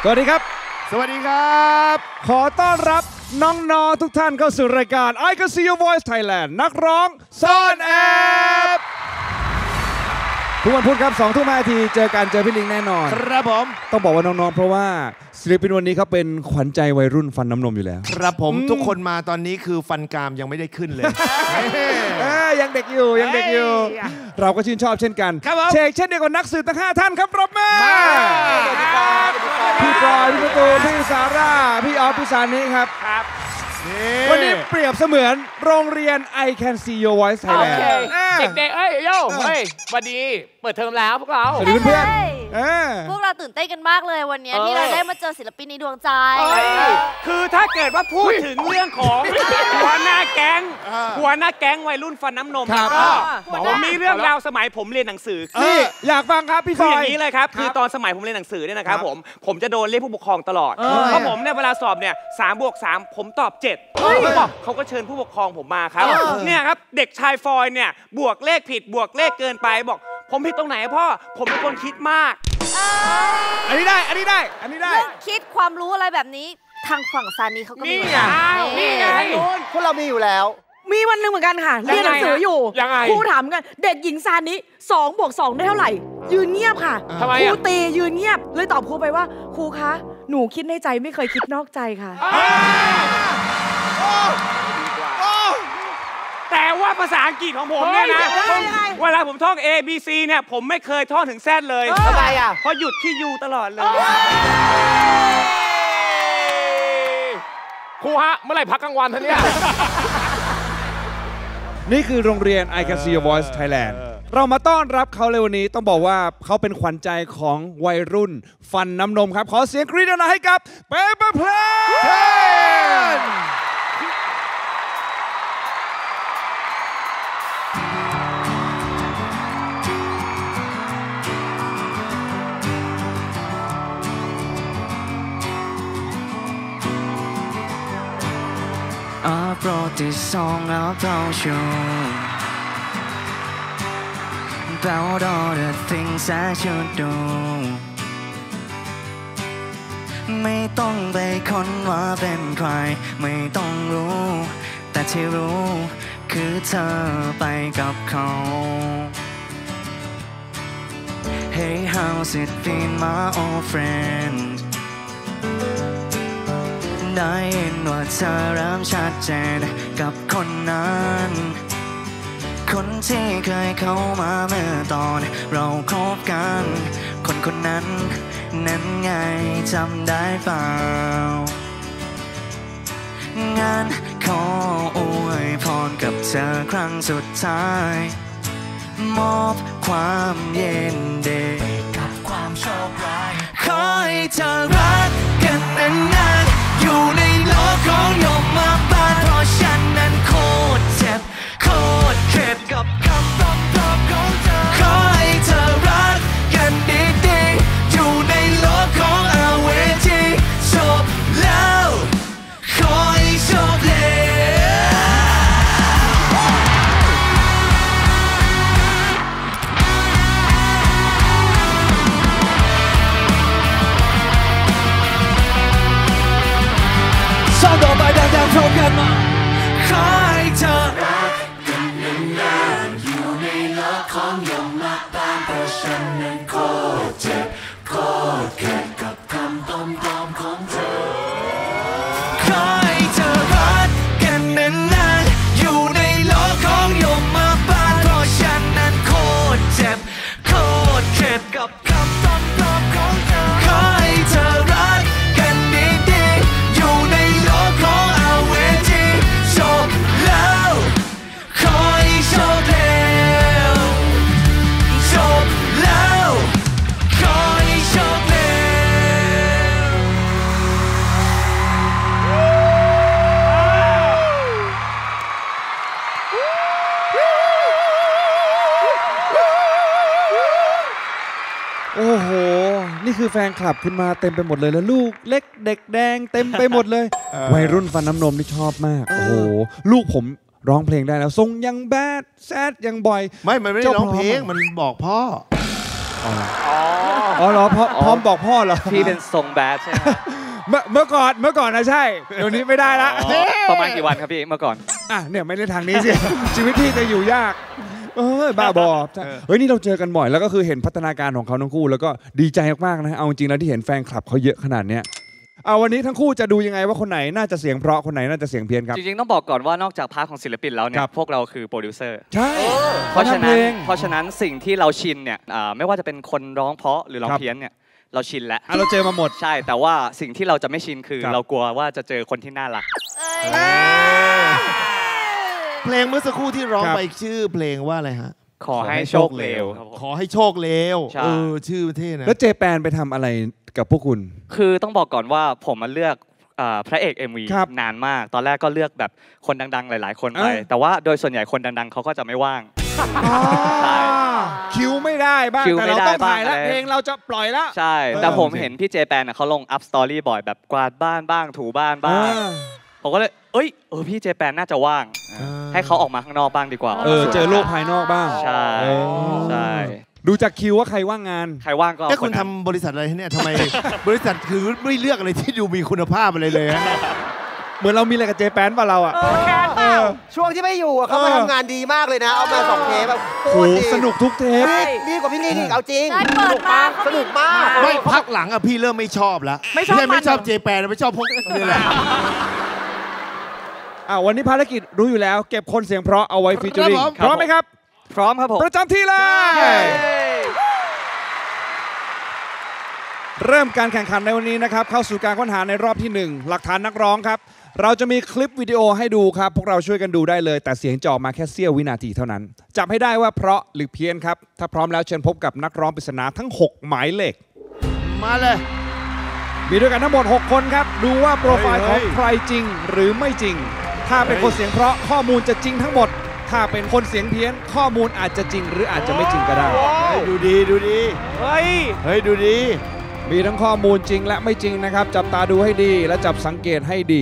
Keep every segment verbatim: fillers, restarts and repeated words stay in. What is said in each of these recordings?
สวัสดีครับสวัสดีครับขอต้อนรับน้องๆทุกท่านเข้าสู่รายการ I Can See Your Voice Thailand นักร้องซ่อนแอบทุกวันพุธครับสองทุ่มห้านาทีเจอกันเจอพี่ลิงแน่นอนครับผมต้องบอกว่าน้องๆเพราะว่าศิลปินวันนี้เขาเป็นขวัญใจวัยรุ่นฟันน้ำนมอยู่แล้วครับผมทุกคนมาตอนนี้คือฟันกรามยังไม่ได้ขึ้นเลยยังเด็กอยู่ยังเด็กอยู่เราก็ชื่นชอบเช่นกันเชกเช่นเดียวกับนักสืบทั้งห้าท่านครับปรบมือพี่ปอยพี่ประตูพี่สาร่าพี่ออฟพี่สานิครับวันนี้เปรียบเสมือนโรงเรียน I Can See Your Voice Thailand เด็กๆเอ้ยโย่เฮ้ยวันดีเปิดเทอมแล้วพวกเราสวัสดีเพื่อนพวกเราตื่นเต้นกันมากเลยวันนี้ที่เราได้มาเจอศิลปินในดวงใจคือถ้าเกิดว่าพูดถึงเรื่องของหัวหน้าแก๊งหัวหน้าแก๊งวัยรุ่นฟันน้ำนมก็ผมมีเรื่องราวสมัยผมเรียนหนังสือนี่อยากฟังครับพี่ฟอยอย่างนี้เลยครับคือตอนสมัยผมเรียนหนังสือเนี่ยนะครับผมผมจะโดนเรียกผู้ปกครองตลอดเพราะผมเนี่ยเวลาสอบเนี่ยสามบวกสามผมตอบเจ็ดบอกเขาก็เชิญผู้ปกครองผมมาครับเนี่ยครับเด็กชายฟอยเนี่ยบวกเลขผิดบวกเลขเกินไปบอกผมผิดตรงไหนพ่อผมเป็นคนคิดมากอันนี้ได้อันนี้ได้อันนี้ได้คิดความรู้อะไรแบบนี้ทางฝั่งซานีเขาก็มีนี่ไงพวกเรามีอยู่แล้วมีวันหนึ่งเหมือนกันค่ะเรียนหนังสืออยู่ครูถามกันเด็กหญิงซานิสองบวกสองได้เท่าไหร่ยืนเงียบค่ะครูตียืนเงียบเลยตอบครูไปว่าครูคะหนูคิดในใจไม่เคยคิดนอกใจค่ะแต่ว่าภาษาอังกฤษของผมเนี่ยนะเวลาผมท่อง A B C เนี่ยผมไม่เคยท่องถึง Z เลยทำไมอ่ะเพราะหยุดที่ U ตลอดเลยครูฮะเมื่อไหร่พักกลางวันท่านเนี่ยนี่คือโรงเรียน I Can See Your Voice Thailand เรามาต้อนรับเขาเลยวันนี้ต้องบอกว่าเขาเป็นขวัญใจของวัยรุ่นฟันน้ำนมครับขอเสียงกรี๊ดหน่อยให้กับเปเปอร์เพลน I brought this song about you About all the things that you do ไม่ต้องไปค้นว่าเป็นใครไม่ต้องรู้แต่ที่รู้คือเธอไปกับเขา Hey how's it been my old friendได้ยินว่าเธอเริ่มชัดเจนกับคนนั้นคนที่เคยเข้ามาเมื่อตอนเราคบกันคนคนนั้นนั้นไงจำได้เปล่างั้นขออวยพรกับเธอครั้งสุดท้ายมอบความเย็นดีกับความโชคร้ายขอให้เธอรักกันนานๆอยู่ในโลกของยมมาบาลเพราะฉันนั้นโคตรเจ็บโคตรเจ็บกับคำตอบตอบของเธอขอให้เธอรักกันดีๆอยู่ในโลกของอาเวทีจบแล้วขอให้โชคดีช่องต่อไปดังๆพร้อมกันมาขอให้เธอรักกันนานๆอยู่ในโลกของยมมาบาลเพราะฉันนั้นโคตรเจ็บโคตรเข็ดกับคำปลอมๆของเธอขอให้เธอรักกันนานๆอยู่ในโลกของยมมาบาลเพราะฉันนั้นโคตรเจ็บโคตรเข็ดกับคำปลอมๆของเธอขอให้เธอรักกันดีๆอยู่ในโลกของอาเวทีจบแล้วขอให้โชคดีจบแล้วขอให้โชคดีโอ้โหนี่คือแฟนคลับขึ้นมาเต็มไปหมดเลยแล้วลูกเล็กเด็กแดงเต็มไปหมดเลยวัยรุ่นฟันน้ำนมที่ชอบมากโอ้โหลูกผมร้องเพลงได้แล้วทรงยังแบดแซดยังบ่อยไม่มันไม่ได้ร้องเพลงมันบอกพ่ออ๋อเหรอพร้อมบอกพ่อเหรอพี่เป็นทรงแบดใช่ไหมเมื่อเมื่อก่อนเมื่อก่อนนะใช่เดี๋ยวนี้ไม่ได้ละประมาณกี่วันครับพี่เมื่อก่อนอ่ะเนี่ยไม่ได้ทางนี้สิ ชีวิตพี่จะอยู่ยากเออบ้าบอเฮ้ยนี่เราเจอกันบ่อยแล้วก็คือเห็นพัฒนาการของเขาทั้งคู่แล้วก็ดีใจมากๆนะเอาจริงแล้วที่เห็นแฟนคลับเขาเยอะขนาดเนี้ยเอาวันนี้ทั้งคู่จะดูยังไงว่าคนไหนน่าจะเสียงเพราะคนไหนน่าจะเสียงเพี้ยนครับจริงๆต้องบอกก่อนว่านอกจากพาร์ทของศิลปินแล้วเนี่ยพวกเราคือโปรดิวเซอร์ใช่เพราะฉะนั้นเพราะฉะนั้นสิ่งที่เราชินเนี่ยไม่ว่าจะเป็นคนร้องเพราะหรือร้องเพี้ยนเนี่ยเราชินแล้วเราเจอมาหมดใช่แต่ว่าสิ่งที่เราจะไม่ชินคือเรากลัวว่าจะเจอคนที่น่ารักเพลงเมื่อสักครู่ที่ร้องไปชื่อเพลงว่าอะไรฮะขอให้โชคเลวขอให้โชคเลวเออชื่อเท่นะแล้วเจแปนไปทำอะไรกับพวกคุณคือต้องบอกก่อนว่าผมมาเลือกพระเอก เอ็ม วี นานมากตอนแรกก็เลือกแบบคนดังๆหลายๆคนไปแต่ว่าโดยส่วนใหญ่คนดังๆเขาก็จะไม่ว่างคิวไม่ได้บ้างแต่เราต้องถ่ายแล้วเพลงเราจะปล่อยแล้วใช่แต่ผมเห็นพี่เจแปนเขาลงอัพสตอรี่บ่อยแบบกวาดบ้านบ้างถูบ้านบ้างผมก็เลยเอ้ยเออพี่เจแปนน่าจะว่างให้เขาออกมาข้างนอกบ้างดีกว่าเออเจอโลกภายนอกบ้างใช่ใช่ดูจากคิวว่าใครว่างงานใครว่างก็แต่คุณทำบริษัทอะไรเนี่ยทำไมบริษัทคือไม่เลือกอะไรที่ดูมีคุณภาพอะไรเลยเหมือนเรามีอะไรกับเจแปนป่ะเราอ่ะช่วงที่ไม่อยู่เขามาทำงานดีมากเลยนะเอามาสองเทปแบบโหสนุกทุกเทปดีกว่าพี่นี่นี่เอาจริงเปิดมาสนุกมากไม่พักหลังอ่ะพี่เริ่มไม่ชอบแล้วไม่ชอบไม่ชอบเจแปนไม่ชอบพวกนี่แหละอ่าวันนี้ภารกิจรู้อยู่แล้วเก็บคนเสียงเพราะเอาไว้ฟีเจอริ่งพร้อมไหมครับพร้อมครับผมประจำที่เลยเริ่มการแข่งขันในวันนี้นะครับเข้าสู่การค้นหาในรอบที่หนึ่งหลักฐานนักร้องครับเราจะมีคลิปวิดีโอให้ดูครับพวกเราช่วยกันดูได้เลยแต่เสียงจะออกมาแค่เสี้ยววินาทีเท่านั้นจับให้ได้ว่าเพราะหรือเพี้ยนครับถ้าพร้อมแล้วเชิญพบกับนักร้องปริศนาทั้งหกหมายเลขมาเลยมีด้วยกันทั้งหมดหกคนครับดูว่าโปรไฟล์ของใครจริงหรือไม่จริงถ้าเป็นคนเสียงเพราะข้อมูลจะจริงทั้งหมดถ้าเป็นคนเสียงเพี้ยนข้อมูลอาจจะจริงหรืออาจจะไม่จริงก็ได้ดูดีดูดีเฮ้ยเฮ้ยดูดีมีทั้งข้อมูลจริงและไม่จริงนะครับจับตาดูให้ดีและจับสังเกตให้ดี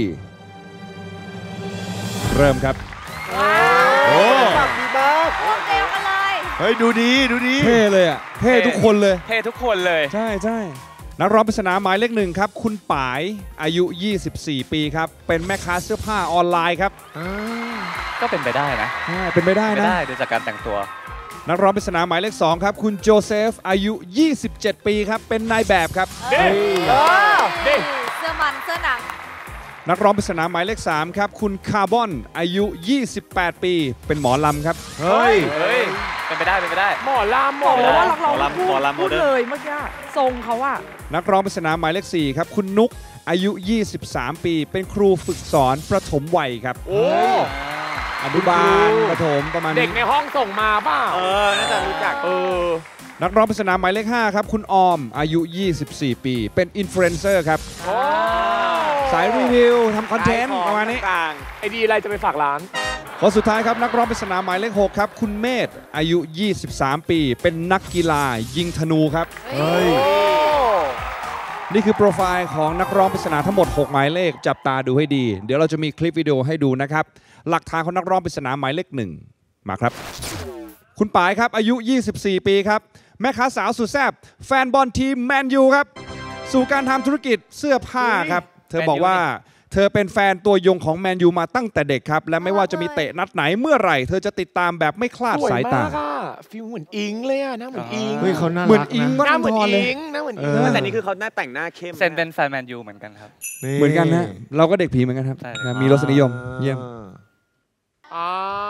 เริ่มครับโอ้ดีมากเร็วกันเลยเฮ้ยดูดีดูดีเท่เลยอ่ะเท่ทุกคนเลยเท่ทุกคนเลยใช่ใช่นักร้องปริศนาหมายเลขหนึ่งครับคุณป๋ายอายุยี่สิบสี่ปีครับเป็นแม่ค้าเสื้อผ้าออนไลน์ครับก็เป็นไปได้นะเป็นไปได้นะได้ดูจากการแต่งตัวนักร้องปริศนาหมายเลขสองครับคุณโจเซฟอายุยี่สิบเจ็ดปีครับเป็นนายแบบครับเสื้อมันเสื้อหนังนักร้องปริศนาหมายเลขสามครับคุณคาร์บอนอายุยี่สิบแปดปีเป็นหมอลำครับเฮ้ยเฮ้ยเป็นไปได้เป็นไปได้หมอลำหมอลำว่าหมอลำหมอลำพูดเลยเมื่อกี้ทรงเขาว่านักร้องปริศนาหมายเลขสี่ครับคุณนุกอายุยี่สิบสามปีเป็นครูฝึกสอนประถมวัยครับโอ้อนุบาลประถมประมาณนี้เด็กในห้องส่งมาป่ะเออน่าจะรู้จักเออนักร้องปริศนาหมายเลขห้าครับคุณออมอายุยี่สิบสี่ปีเป็นอินฟลูเอนเซอร์ครับสายรีวิวทำคอนเทนต์ประมาณนี้ไอดีอะไรจะไปฝากร้านคนสุดท้ายครับนักร้องปริศนาหมายเลขหกครับคุณเมธอายุยี่สิบสามปีเป็นนักกีฬายิงธนูครับเฮ้ยนี่คือโปรไฟล์ของนักร้องปริศนาทั้งหมดหกหมายเลขจับตาดูให้ดีเดี๋ยวเราจะมีคลิปวิดีโอให้ดูนะครับหลักฐานของนักร้องปริศนาหมายเลขหนึ่งมาครับคุณป๋ายครับอายุยี่สิบสี่ปีครับแม่ค้าสาวสุดแซ่บแฟนบอลทีมแมนยูครับสู่การทำธุรกิจเสื้อผ้าครับเธอบอกว่าเธอเป็นแฟนตัวยงของแมนยูมาตั้งแต่เด็กครับและไม่ว่าจะมีเตะนัดไหนเมื่อไหร่เธอจะติดตามแบบไม่คลาดสายตาฟิลเหมือนอิงเลยอะหน้าเหมือนอิงเฮ้ยเขาหน้าเหมือนอิงหน้าเหมือนอิงหน้าเหมือนอิงแต่นี่คือเขาหน้าแต่งหน้าเข้มเซนเป็นแฟนแมนยูเหมือนกันครับเหมือนกันนะเราก็เด็กผีเหมือนกันครับมีรสนิยมเยี่ยมอ่า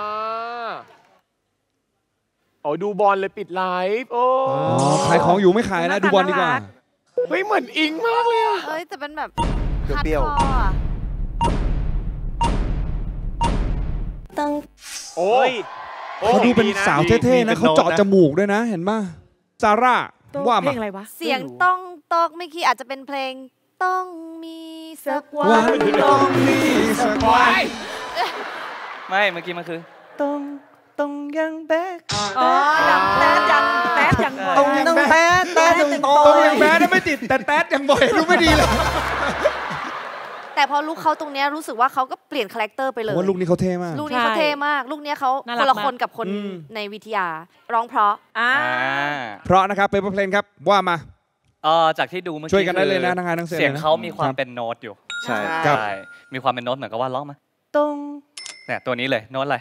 โอ้ดูบอลเลยปิดไลฟ์โอ้ขายของอยู่ไม่ขายแล้วดูบอลดีกว่าเฮ้ยเหมือนอิงมากเลยอะเฮ้ยแต่เป็นแบบเปรี้ยวต้องโอ้ยเขาดูเป็นสาวเท่ๆนะเขาเจาะจมูกด้วยนะเห็นป่ะซาร่าว่ามาเสียงต้องตอกไม่คีอาจจะเป็นเพลงต้องมีสักวันต้องมีสักวันไม่เมื่อกี้มันคือต้องต้องยังแบดอ๋อยังแบดยังแบดยังบ่อยต้องยังแบดแบดยังบ่อยต้องยังแบดไม่ติดแต่แบดยังบ่อยดูไม่ดีเลยแต่พอลุคเขาตรงเนี้ยรู้สึกว่าเขาก็เปลี่ยนคาแรคเตอร์ไปเลยว่าลูกนี้เขาเท่มากลูกนี้เขาเท่มากลูกนี้เขาคนละคนกับคนในวิทยาร้องเพราะอ่าเพราะนะครับเปเปอร์เพลนครับว่ามาเออจากที่ดูเมื่อกี้ช่วยกันได้เลยนะทั้งงานทั้งเสียงเสียงเขามีความเป็นโน้ตอยู่ใช่ใช่มีความเป็นโน้ตเหมือนกับว่าร้องมาตรงเนี่ยตัวนี้เลยโน้ตอะไร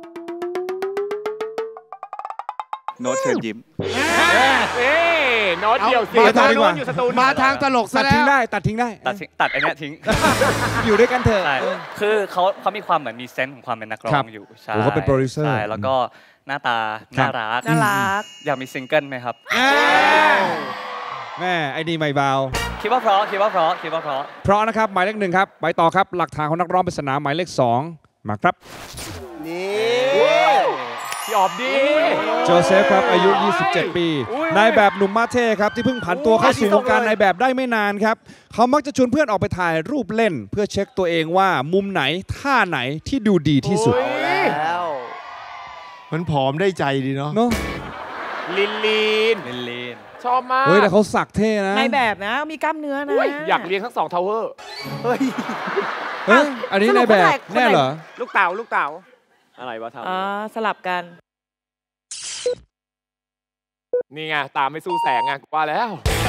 โน้ตเชิญยิ้มเอ้โน้ตเดียวสิมาทางดีกว่ามาทางตลกซะแล้วตัดทิ้งได้ตัดทิ้งได้ตัดตัดไอ้นี่ทิ้งอยู่ด้วยกันเถอะคือเขาเขามีความเหมือนมีเซนส์ของความเป็นนักร้องอยู่ใช่เขาเป็นโปรดิวเซอร์ใช่แล้วก็หน้าตาน่ารักน่ารักอยากมีซิงเกิลไหมครับแม่ไอ้ดีไม่เบาคิดว่าเพราะคิดว่าเพราะคิดว่าเพราะเพราะนะครับหมายเลขหนึ่งครับไปต่อครับหลักฐานของนักร้องปริศนาหมายเลขสองมาครับนี่พี่ออบดีโจเซฟครับอายุยี่สิบเจ็ดปีนายแบบหนุ่มมาเท่ครับที่เพิ่งผันตัวเข้าสู่วงการนายแบบได้ไม่นานครับเขามักจะชวนเพื่อนออกไปถ่ายรูปเล่นเพื่อเช็คตัวเองว่ามุมไหนท่าไหนที่ดูดีที่สุดมันผอมได้ใจดีเนาะลินลีนลินลีนชอบมากเฮ้ยแต่เขาสักเท่นะนายแบบนะมีกล้ามเนื้อนะอยากเลี้ยงทั้งสองทาวเวอร์เฮ้ยอันนี้นายแบบแน่เหรอลูกเต๋าลูกเต๋าอะไรวะทำอ๋อสลับกันนี่ไงตามไม่สู้แสงไงว่าแล้ว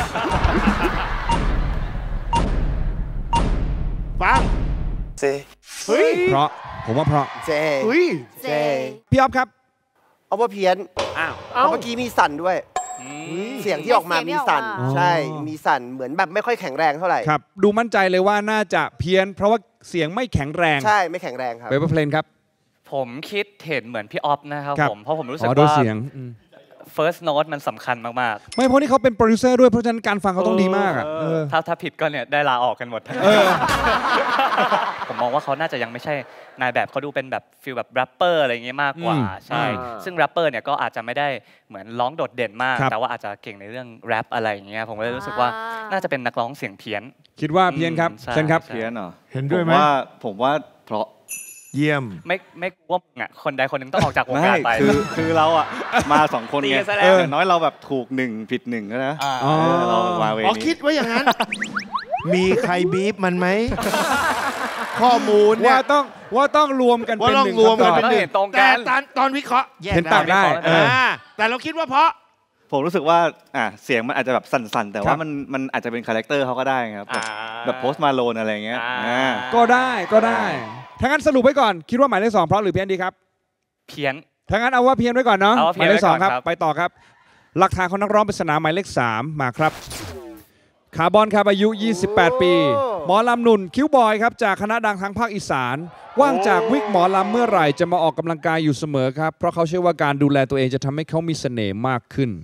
ฟังเซเฮ้ยเพราะผมว่าเพราะเจเฮ้ยเจพี่อ๊อฟครับเอาว่าเพี้ยนอ้าวเมื่อกี้มีสั่นด้วยเสียงที่ออกมามีสั่นใช่มีสั่นเหมือนแบบไม่ค่อยแข็งแรงเท่าไหร่ครับดูมั่นใจเลยว่าน่าจะเพี้ยนเพราะว่าเสียงไม่แข็งแรงใช่ไม่แข็งแรงครับเปเปอร์เพลนครับผมคิดเห็นเหมือนพี่อ๊อฟนะครับผมเพราะผมรู้สึกว่าเสียง first note มันสำคัญมากๆไม่เพราะนี่เขาเป็นโปรดิวเซอร์ด้วยเพราะฉะนั้นการฟังเขาต้องดีมากอ่ะถ้าถ้าผิดก็เนี่ยได้ลาออกกันหมดผมมองว่าเขาน่าจะยังไม่ใช่นายแบบเขาดูเป็นแบบฟีลแบบแรปเปอร์อะไรเงี้ยมากกว่าใช่ซึ่งแรปเปอร์เนี่ยก็อาจจะไม่ได้เหมือนร้องโดดเด่นมากแต่ว่าอาจจะเก่งในเรื่องแรปอะไรอย่างเงี้ยผมก็เลยรู้สึกว่าน่าจะเป็นนักร้องเสียงเพี้ยนคิดว่าเพี้ยนครับเช่นครับเพี้ยนเหรอเห็นด้วยไหมว่าผมว่าเพราะเยี่ยมไม่ไม่กลัวอ่ะคนใดคนหนึ่งต้องออกจากวงการไปคือคือเราอ่ะมาสองคนไงอย่างน้อยเราแบบถูกหนึ่งผิดหนึ่งนะเรามาเวนี้คิดว่าอย่างนั้นมีใครบีบมันไหมข้อมูลว่าต้องว่าต้องรวมกันเป็นหนึ่งเป็นหนึ่งตรงกันแต่ตอนวิเคราะห์เห็นต่างได้แต่เราคิดว่าเพราะผมรู้สึกว่าอ่ะเสียงมันอาจจะแบบสั่นๆแต่ว่ามันมันอาจจะเป็นคาแรคเตอร์เขาก็ได้ครับแบบโพสต์มาโลนอะไรเงี้ยก็ได้ก็ได้ถ้างั้นสรุปไว้ก่อนคิดว่าหมายเลขสองเพราะหรือเพี้ยนดีครับเพี้ยนถ้างั้นเอาว่าเพี้ยนไว้ก่อนเนาะหมายเลขสองครับไปต่อครับหลักฐานของนักร้องปริศนาหมายเลขสามมาครับคาร์บอนครับอายุยี่สิบแปดปีหมอลำหนุ่นคิวบอยครับจากคณะดังทางภาคอีสานว่างจากวิกหมอลำเมื่อไหร่จะมาออกกำลังกายอยู่เสมอครับเพราะเขาเชื่อว่าการดูแลตัวเองจะทำให้เขามีเสน่ห์มากขึ้น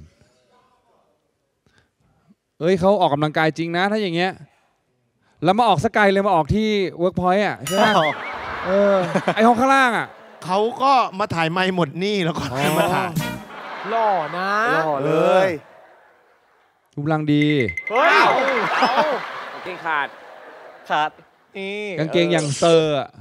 เอ้ยเขาออกกำลังกายจริงนะถ้าอย่างเงี้ยแล้วมาออกสกายเลยมาออกที่เวิร์กพอยต์อ่ะใช่ไหมเออไอห้องข้างล่างอ่ะเขาก็มาถ่ายไมค์หมดนี่แล้วก็มาถ่ายหล่อนะหล่อเลยรูปร่างดีเฮ้ยเอากางเกงขาดขาดกางเกงอย่างเซอร์อ่ะ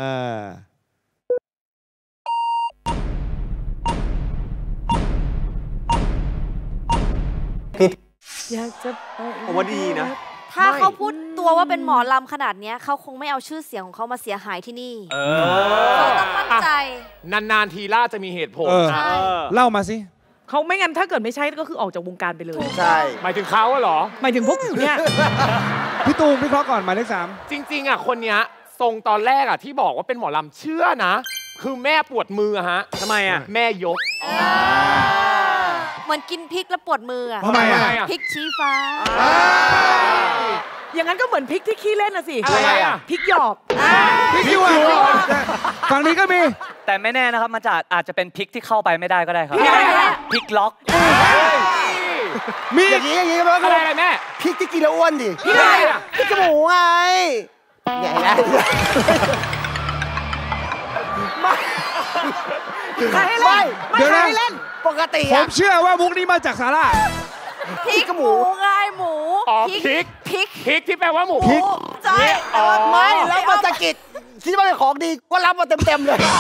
อยากจะไปผมว่าดีนะถ้าเขาพูดตัวว่าเป็นหมอลำขนาดนี้เขาคงไม่เอาชื่อเสียงของเขามาเสียหายที่นี่เขาต้องมั่นใจนานๆทีล่าจะมีเหตุผลเล่ามาสิเขาไม่งั้นถ้าเกิดไม่ใช่ก็คือออกจากวงการไปเลยใช่หมายถึงเขาเหรอหมายถึงพวกเนี่ยพี่ตูมพี่เคราะห์ก่อนหมายเลขสามจริงๆอ่ะคนเนี้ยทรงตอนแรกอ่ะที่บอกว่าเป็นหมอลำเชื่อนะคือแม่ปวดมือฮะทำไมอ่ะแม่ยกเหมือนกินพริกแล้วปวดมืออ่ะทำไมอ่ะพริกชี้ฟ้าอย่างนั้นก็เหมือนพริกที่ขี้เล่นนะสิอะไรอ่ะพริกหยอกพริกหยอกฝั่งนี้ก็มีแต่ไม่แน่นะครับมันจะอาจจะเป็นพริกที่เข้าไปไม่ได้ก็ได้ครับพริกล็อกมีอย่างนี้อย่างนี้อะไรอะไรแม่พริกที่กินแล้วอ้วนดิพริกอะไรอ่ะพริกจมูกไงใหญ่ได้ใครให้เล่นไม่ใครให้เล่นปกติผมเชื่อว่ามุกนี้มาจากสาระพริกหมูไงหมูพริกพริกพริกที่แปลว่าหมูใช่ไม่แล้วมาสกิดคิดว่าเป็นของดีก็รับมาเต็มๆเลย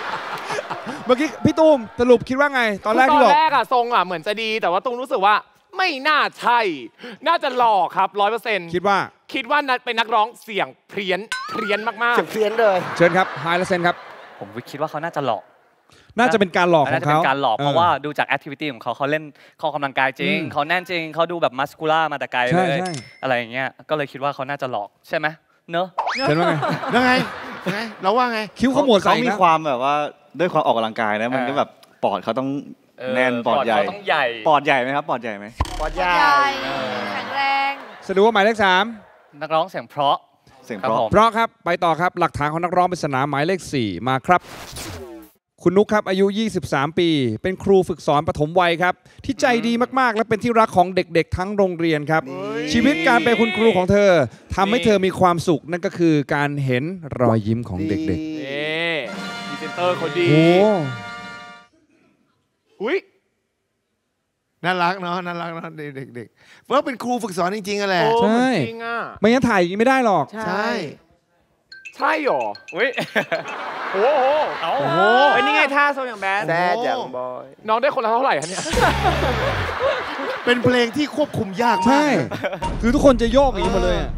เมื่อกี้พี่ตูมสรุปคิดว่าไงตอนแรกที่บอกตอนแรกอะทรงอะเหมือนจะดีแต่ว่าตูมรู้สึกว่าไม่น่าใช่น่าจะหล่อครับร้อยเปอร์เซ็นต์คิดว่าคิดว่านัดเป็นนักร้องเสียงเพี้ยนเพี้ยนมากๆเสียงเพี้ยนเลยเชิญครับไฮและเซนครับผมคิดว่าเขาน่าจะหลอกน่าจะเป็นการหลอกขน่าองจะเป็เขานการหลอกเออเพราะว่าดูจากแอคทิวิตี้ของเขาเขาเล่นเขาออกกำลังกายจริงอืมเขาแน่นจริงเขาดูแบบมัสคูล่ามาแต่ไกลใช่เลยใช่อะไรอย่างเงี้ยก็เลยคิดว่าเขาน่าจะหลอกใช่ไหมเนอะเชิญว่าไงยังไงไงเราว่าไงคิ้วเขาหมวดใส่เขามีนะความแบบว่าด้วยความออกกำลังกายนะมันก็แบบปอดเขาต้องเออแน่นปอดใหญ่เขาต้องใหญ่ปอดใหญ่ไหมครับปอดใหญ่ไหมปอดใหใหญ่ญ่แข็งแรงสรุปว่าหมายเลขสามนักร้องเสียงเพราะเสียงครับเพราะผมเพราะครับไปต่อครับหลักฐานของนักร้องปริศนาหมายเลขสี่มาครับ คุณนุกครับอายุ ยี่สิบสาม ปี เป็นครูฝึกสอนปฐมวัยครับ ที่ใจดีมากๆ และเป็นที่รักของเด็กๆ ทั้งโรงเรียนครับ ชีวิตการเป็นคุณครูของเธอทำให้เธอมีความสุข นั่นก็คือการเห็นรอยยิ้มของเด็กนี่พรีเซนเตอร์คนดีๆ โอ้อุ้ยน่ารักเนาะน่ารักเนาะเด็กๆเพราะเป็นครูฝึกสอนจริงๆอะแหละโอ้ใช่จริงอ่ะไม่งั้นถ่ายอย่างนี้ไม่ได้หรอกใช่ใช่หรออุ้ยโอ้โหเอาโอ้โหเอ้ยนี่ไงท่าโซอย่างแบดแซ่จังบอยน้องได้คนละเท่าไหร่คะเนี่ยเป็นเพลงที่ควบคุมยากมากใช่ คือทุกคนจะโยกอย่างนี้หมดเลยอะ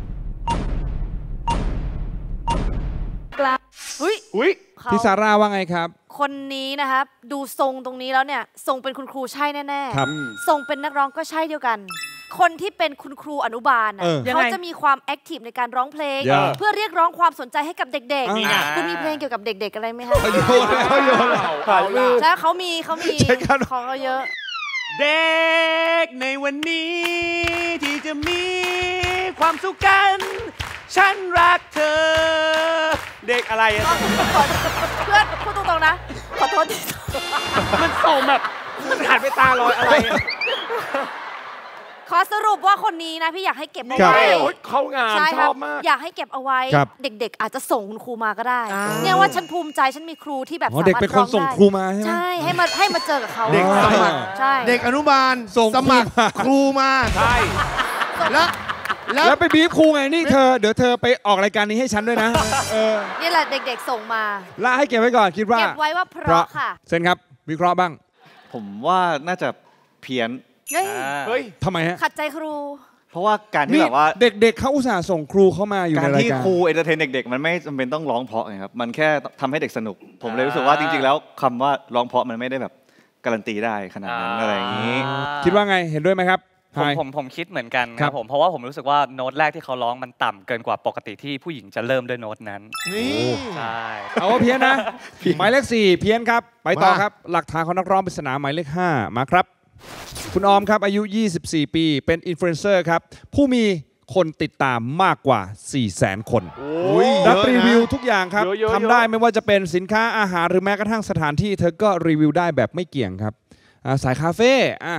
เฮ้ยอุ้ยเขาพี่ซาร่าว่าไงครับคนนี้นะครับ ดูทรงตรงนี้แล้วเนี่ย ทรงเป็นคุณครูใช่แน่ครับทรงเป็นนักร้องก็ใช่เดียวกัน คนที่เป็นคุณครูอนุบาลน่ะเออเขาจะมีความแอคทีฟในการร้องเพลงอย่าเพื่อเรียกร้องความสนใจให้กับเด็กนี่ไงๆ คุณมีเพลงเกี่ยวกับเด็ก ๆ อะไรไหมคะเขาโยนเลยเขาโยนเลยผ่านมือใช่เขามีเขามีใช้การของเขาเยอะเด็กในวันนี้ที่จะมีความสุขกัน ฉันรักเธอ เด็กอะไรอะเพื่อนพูดตรงๆนะ ขอโทษทีมันส่งแบบมันหันไปตาลอยอะไรอะขอสรุปว่าคนนี้นะพี่อยากให้เก็บเอาครับไว้โอ้ยเข้างานใช่ชครัอบบมากอยากให้เก็บเอาไว้ครับเด็กๆ อาจจะส่งคุณครูมาก็ได้อ่าเนี่ยว่าฉันภูมิใจฉันมีครูที่แบบอ๋อสามารถเด็กเป็นคนส่งร้อได้ครูมาใช่ไหมใช่ให้มาให้มาเจอกับเขาเด็กสมัครใช่เด็กอนุบาลส่งสมัครครูมาครูมาใช่แล้วแล้วแล้วไปบีบครูไงนี่เธอเดี๋ยวเธอไปออกรายการนี้ให้ฉันด้วยนะ เออนี่แหละเด็กๆ ส่งมาล่าให้เก็บไว้ก่อนคิดว่าเก็บไว้ว่าเพราะค่ะเซนครับ วิเคราะห์บ้างผมว่าน่าจะเพี้ยนเฮ้ยเฮ้ยทำไมฮะขัดใจครูเพราะว่าการที่นี่แบบว่าเด็กๆเขาอุตส่าห์ส่งครูเข้ามาอยู่กาในรรายที่การครูเอนเตอร์เทนเด็กๆ มันไม่จำเป็นต้องร้องเพราะไงครับ มันแค่ทำให้เด็กสนุก ผมเลยรู้สึกว่าจริงๆ แล้วคำว่าร้องเพราะมันไม่ได้แบบการันตีได้ขนาดนั้นอะไรอย่างนี้คิดว่าไงเห็นด้วยไหมครับผมไฮผมผมคิดเหมือนกันคครัรับ บผมเพราะว่าผมรู้สึกว่าโน้ตแรกที่เขาร้องมันต่ำเกินกว่าปกติที่ผู้หญิงจะเริ่มด้วยโน้ตนั้นนี่ใช่เอาว่าเพี้ยนนะ หมายเลขสี่เพี้ยนครับ ไปต่อมาครับ หลักฐานของนักร้องปริศนาหมายเลขห้ามาครับ คุณออมครับอายุ ยี่สิบสี่ ปี เป็นอินฟลูเอนเซอร์ครับ ผู้มีคนติดตามมากกว่า สี่แสน คนอุ้ยรับเยอะนะรีวิวทุกอย่างครับเยอะๆทำได้ไม่ว่าจะเป็นสินค้าอาหารหรือแม้กระทั่งสถานที่เธอก็รีวิวได้แบบไม่เกี่ยงครับอ่าสายคาเฟ่อ่ะ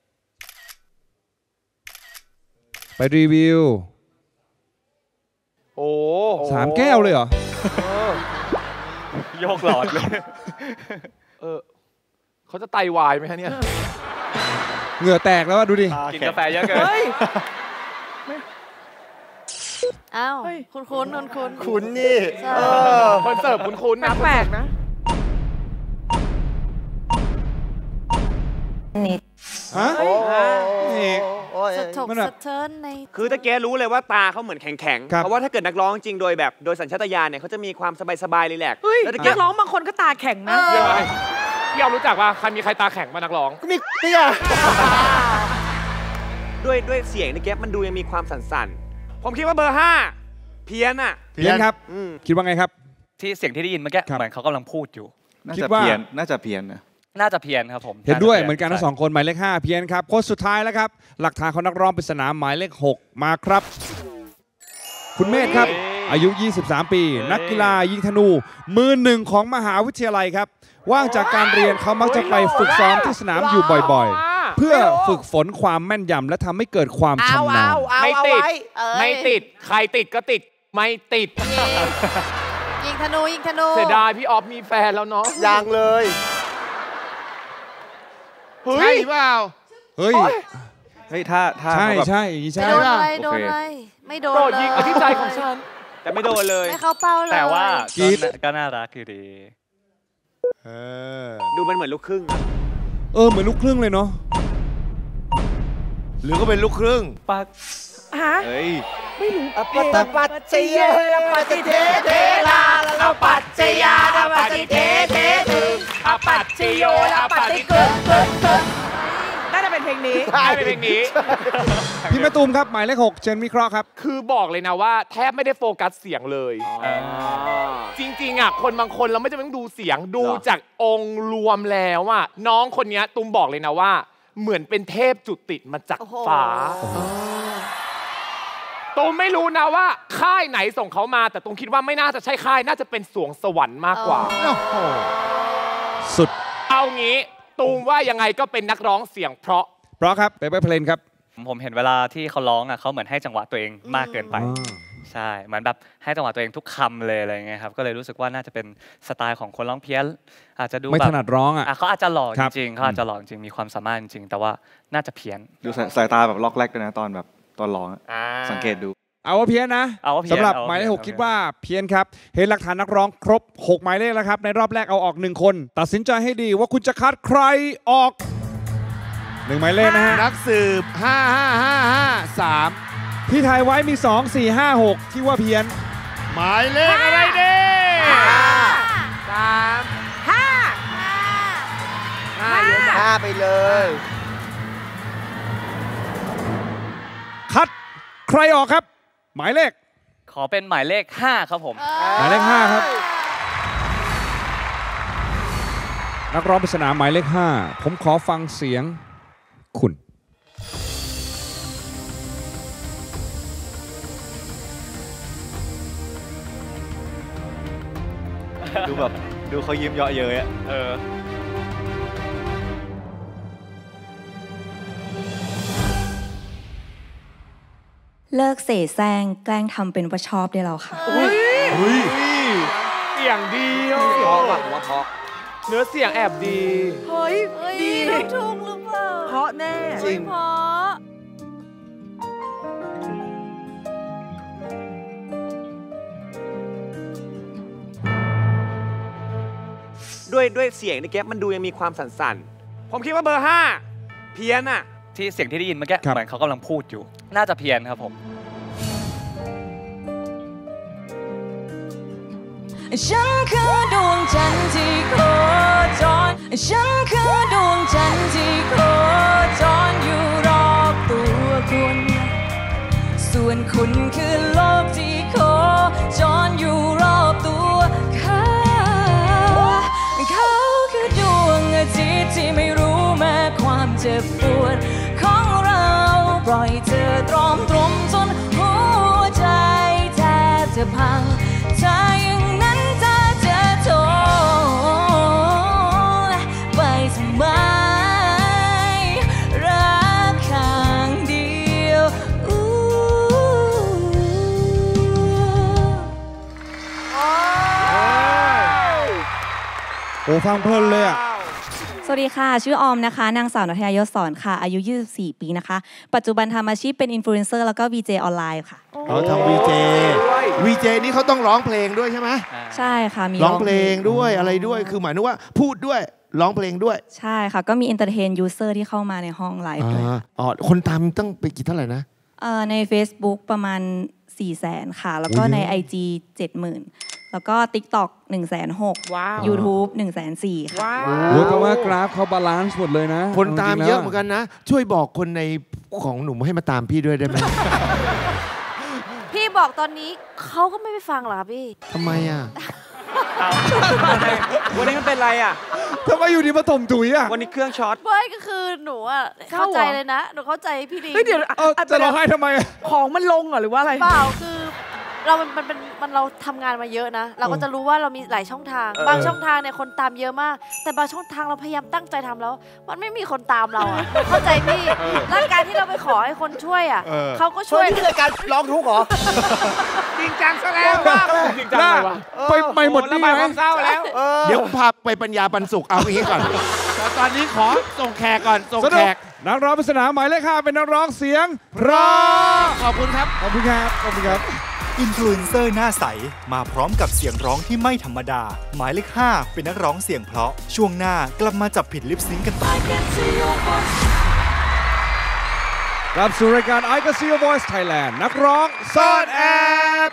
ไปรีวิวโอ้สามแก้วเลยเหรอโยกหลอดเลยเออเขาจะไตวายไหมฮะเนี่ยเหงื่อแตกแล้วอะดูดิกินกาแฟเยอะเกินเฮ้ยอ้าวเฮ้ยคุณคุณคุณคุณคุณนี่ใช่เออคนเสิร์ฟคุ้นๆนะแปลกๆนะฮะโอ้โหนี่โอ้ยสะทกมันแบบสะเทินในคือตะเกียรู้เลยว่าตาเขาเหมือนแข็งๆครับเพราะว่าถ้าเกิดนักร้องจริงโดยแบบโดยสัญชาตญาณเนี่ยเขาจะมีความสบายๆรีแลกซ์เฮ้ยแล้วตะเกีนัยกร้องบางคนก็ตาแข็งนะยังไงพี่เอารู้จักป่ะใครมีใครตาแข็งมานักร้องก็มีเนี่ยด้วยด้วยเสียงตะเกียมันดูยังมีความสั่นๆ ผมคิดว่าเบอร์ห้าเพี้ยนอ่ะเพี้ยนครับอืมคิดว่าไงครับที่เสียงที่ได้ยินเมื่อกี้ครับเหมือนเขากำลังพูดอยู่น่าคิดจะว่าเพี้ยน น่าจะเพี้ยนนะน่าจะเพี้ยนครับผมเห็นด้วยาจะเหมือนกันทั้งใช่สองคนหมายเลขห้าเพี้ยนครับคนสุดท้ายแล้วครับ หลักฐานของนักร้องปริศนาหมายเลขหกมาครับ คุณเมธครับ อายุ ยี่สิบสาม ปี นักกีฬายิงธนู มือหนึ่งของมหาวิทยาลัยครับ ว่างจากการเรียนเขามักจะไปฝึกซ้อมที่สนามอยู่บ่อยๆ เพื่อฝึกฝนความแม่นยำและทำให้เกิดความเอาชำนาญเอาเอาไม่เอาติดไว้เอ้ยไม่ติด ใครติดก็ติด ไม่ติดยิงธนูยิงธนูเสียดายพี่ออฟมีแฟนแล้วเนาะยังเลยเฮ้ใช่ยเปล่าเฮ้ยเฮ้ย ถ้า ถ้าใช่เขาแบบใช่อย่างนี้ไม่ใช่โดนเลยโอเคโดนเลยไม่โดนโปรดเลยยิงอธิใจของฉันแต่ไม่โดนเลยไม่เข้าเป้าเลยแต่ว่ากีดก็ก็น่ารักอยู่ดีเออดูมันเหมือนลูกครึ่งเออเหมือนลูกครึ่งเลยเนาะหรือก็เป็นลูกครึ่งปักฮะเฮ้ยไม่รู้อปัตตปัจเจยลปัจเทเทลาลปัจเจยาลปัจเทเทถึงอปัจเจโยลปัจเกิดเกิดเกิดน่าจะเป็นเพลงนี้ได้เป็นเพลงนี้พี่มะตูมครับหมายเลขหกเชิญวิเคราะห์ครับคือบอกเลยนะว่าแทบไม่ได้โฟกัสเสียงเลยจริงๆอ่ะคนบางคนเราไม่จำเป็นต้องดูเสียงดูจากองค์รวมแล้วอ่ะน้องคนนี้ตูมบอกเลยนะว่าเหมือนเป็นเทพจุติมาจากฟ้าตูมไม่รู้นะว่าค่ายไหนส่งเขามาแต่ตูมคิดว่าไม่น่าจะใช่ค่ายน่าจะเป็นสวงสวรรค์มากกว่าสุดเอางี้ตูมว่ายังไงก็เป็นนักร้องเสียงเพราะเพราะครับเปเปอร์เพลนครับผมเห็นเวลาที่เขาร้องอ่ะเขาเหมือนให้จังหวะตัวเองมากเกินไปใช่เหมือนแบบให้จังหวะตัวเองทุกคำเลยอะไรเงี้ยครับก็เลยรู้สึกว่าน่าจะเป็นสไตล์ของคนร้องเพี้ยนอาจจะดูไม่ถนัดร้องอ่ะเขาอาจจะหล่อจริงๆเขาอาจจะหล่อจริงมีความสามารถจริงแต่ว่าน่าจะเพี้ยนดูสายตาแบบล็อกแรกด้วยนะตอนแบบตอนร้องสังเกตดูเอาว่าเพี้ยนนะสำหรับหมายเลขหกคิดว่าเพี้ยนครับเห็นหลักฐานนักร้องครบหกหมายเลขแล้วครับในรอบแรกเอาออกหนึ่งคนตัดสินใจให้ดีว่าคุณจะคัดใครออกหนึ่งหมายเลขนะฮะนักสืบห้าห้าห้าห้าสามที่ถ่ายไว้มีสอง สี่ ห้า หกที่ว่าเพี้ยนหมายเลขอะไรดีสามห้าห้าห้าไปเลยคัดใครออกครับหมายเลขขอเป็นหมายเลขห้าครับผมหมายเลขห้าครับนักร้องปริศนาหมายเลขห้าผมขอฟังเสียงคุณดูแบบดูเขายิ้มเยาะเย้ยอ่ะเออเลิกเสแสร้งแกล้งทำเป็นว่าชอบได้แล้วค่ะเสียงดีเพราะแบบว่าเพราะเนื้อเสียงแอบดีเฮ้ยดีลูกทุ่งหรือเปล่าเพราะแน่จริงเพราะด้วยด้วยเสียงในแก๊ปมันดูยังมีความสั่นๆผมคิดว่าเบอร์ห้าเพี้ยนอะที่เสียงที่ได้ยินเมื่อกี้เหมือนเขากำลังพูดอยู่น่าจะเพี้ยนครับผมฉันคือดวงจันทร์ที่โคจรฉันคือดวงจันทร์ที่โคจรอยู่รอบตัวคุณส่วนคุณคือโลกที่โคจรอยู่รอบตัวเขาเขาคือดวงอาทิตย์ที่ไม่รู้แม้ความเจ็บปวดของเราปล่อยเธอตรอมตรมจนหัวใจแทบจะพังถ้าอย่างนั้นเธอจะทนไปทำไมรักข้างเดียวโอ้ฟังเพลินเลยอ่ะสวัสดีค่ะชื่อออมนะคะนางสาวณัฐยายศสอนค่ะอายุยี่สิบสี่ปีนะคะปัจจุบันทำอาชีพเป็นอินฟลูเอนเซอร์แล้วก็ วี เจ ออนไลน์ค่ะเขาทำ วี เจ วี เจ นี่เขาต้องร้องเพลงด้วยใช่ไหมใช่ค่ะมีร้องเพลงด้วยอะไรด้วยคือหมายถึงว่าพูดด้วยร้องเพลงด้วยใช่ค่ะก็มีเอนเตอร์เทนยูเซอร์ที่เข้ามาในห้องไลฟ์ด้วยอ๋อคนตามตั้งไปกี่เท่าไหร่นะเอ่อใน Facebook ประมาณ สี่แสน ค่ะแล้วก็ใน ไอ จี เจ็ดหมื่นแล้วก็ TikTok หนึ่งแสนหกหมื่น YouTube หนึ่งแสนสี่หมื่นค่ะโอ้แปลว่ากราฟเขาบาลานซ์หมดเลยนะคนตามเยอะเหมือนกันนะช่วยบอกคนในของหนุ่มให้มาตามพี่ด้วยได้ไหมพี่บอกตอนนี้เขาก็ไม่ไปฟังหรอพี่ทำไมอ่ะวันนี้มันเป็นไรอ่ะทำไมอยู่ดีมาถมถุยอ่ะวันนี้เครื่องช็อตไม่ก็คือหนูอ่ะเข้าใจเลยนะหนูเข้าใจพี่ดีเดี๋ยวจะร้องไห้ทำไมของมันลงเหรอหรือว่าอะไรเปล่าคือเรามันเป็นมันเราทำงานมาเยอะนะเราก็จะรู้ว่าเรามีหลายช่องทางบางช่องทางเนี่ยคนตามเยอะมากแต่บางช่องทางเราพยายามตั้งใจทำแล้วมันไม่มีคนตามเราอ่ะเข้าใจพี่ร่างกายที่เราไปขอให้คนช่วยอ่ะเขาก็ช่วยที่รายการร้องทุกข์เหรอจริงจังซะแล้วจริงจังเลยวะไปไปหมดระบายความเศร้าแล้วเดี๋ยวพาไปปัญญาบรรสุขเอาอย่างนี้ก่อนตอนนี้ขอส่งแขกก่อนส่งแขกนักร้องปริศนาหมายเลขห้าเป็นนักร้องเสียงเพราะขอบคุณครับขอบคุณครับขอบคุณครับอินฟลูเอนเซอร์หน้าใสมาพร้อมกับเสียงร้องที่ไม่ธรรมดาหมายเลขห้าเป็นนักร้องเสียงเพราะช่วงหน้ากลับมาจับผิดลิปซิงค์กันต่อกลับสู่รายการ I Can See Your Voice Thailand นักร้องซ่อนแอบ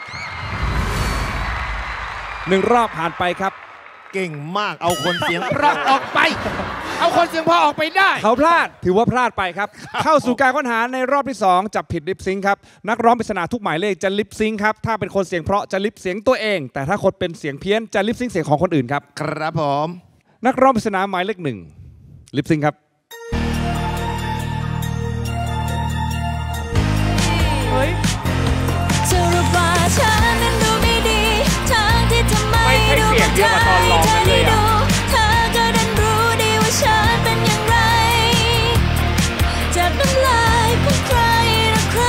หนึ่งรอบผ่านไปครับเก่งมากเอาคนเสียงเพราะออกไปเอาคนเสียงเพราะออกไปได้เขาพลาดถือว่าพลาดไปครับ เข้าสู่การค้นหาในรอบที่สองจับผิดลิปซิงค์ครับนักร้องปริศนาทุกหมายเลขจะลิปซิงค์ครับถ้าเป็นคนเสียงเพราะจะลิปเสียงตัวเองแต่ถ้าคนเป็นเสียงเพี้ยนจะลิปซิงค์เสียงของคนอื่นครับครับผมนักร้องปริศนาหมายเลขหนึ่งลิปซิงค์ครับเฮ้ยเธอรู้ว่าฉันนั้นดูไม่ดีทางที่ทำไมดูไม่ได้เธอได้ดูเธอก็ดันรู้ดีว่าฉันเป็นอย่างไรจากน้ำลายของใครละใคร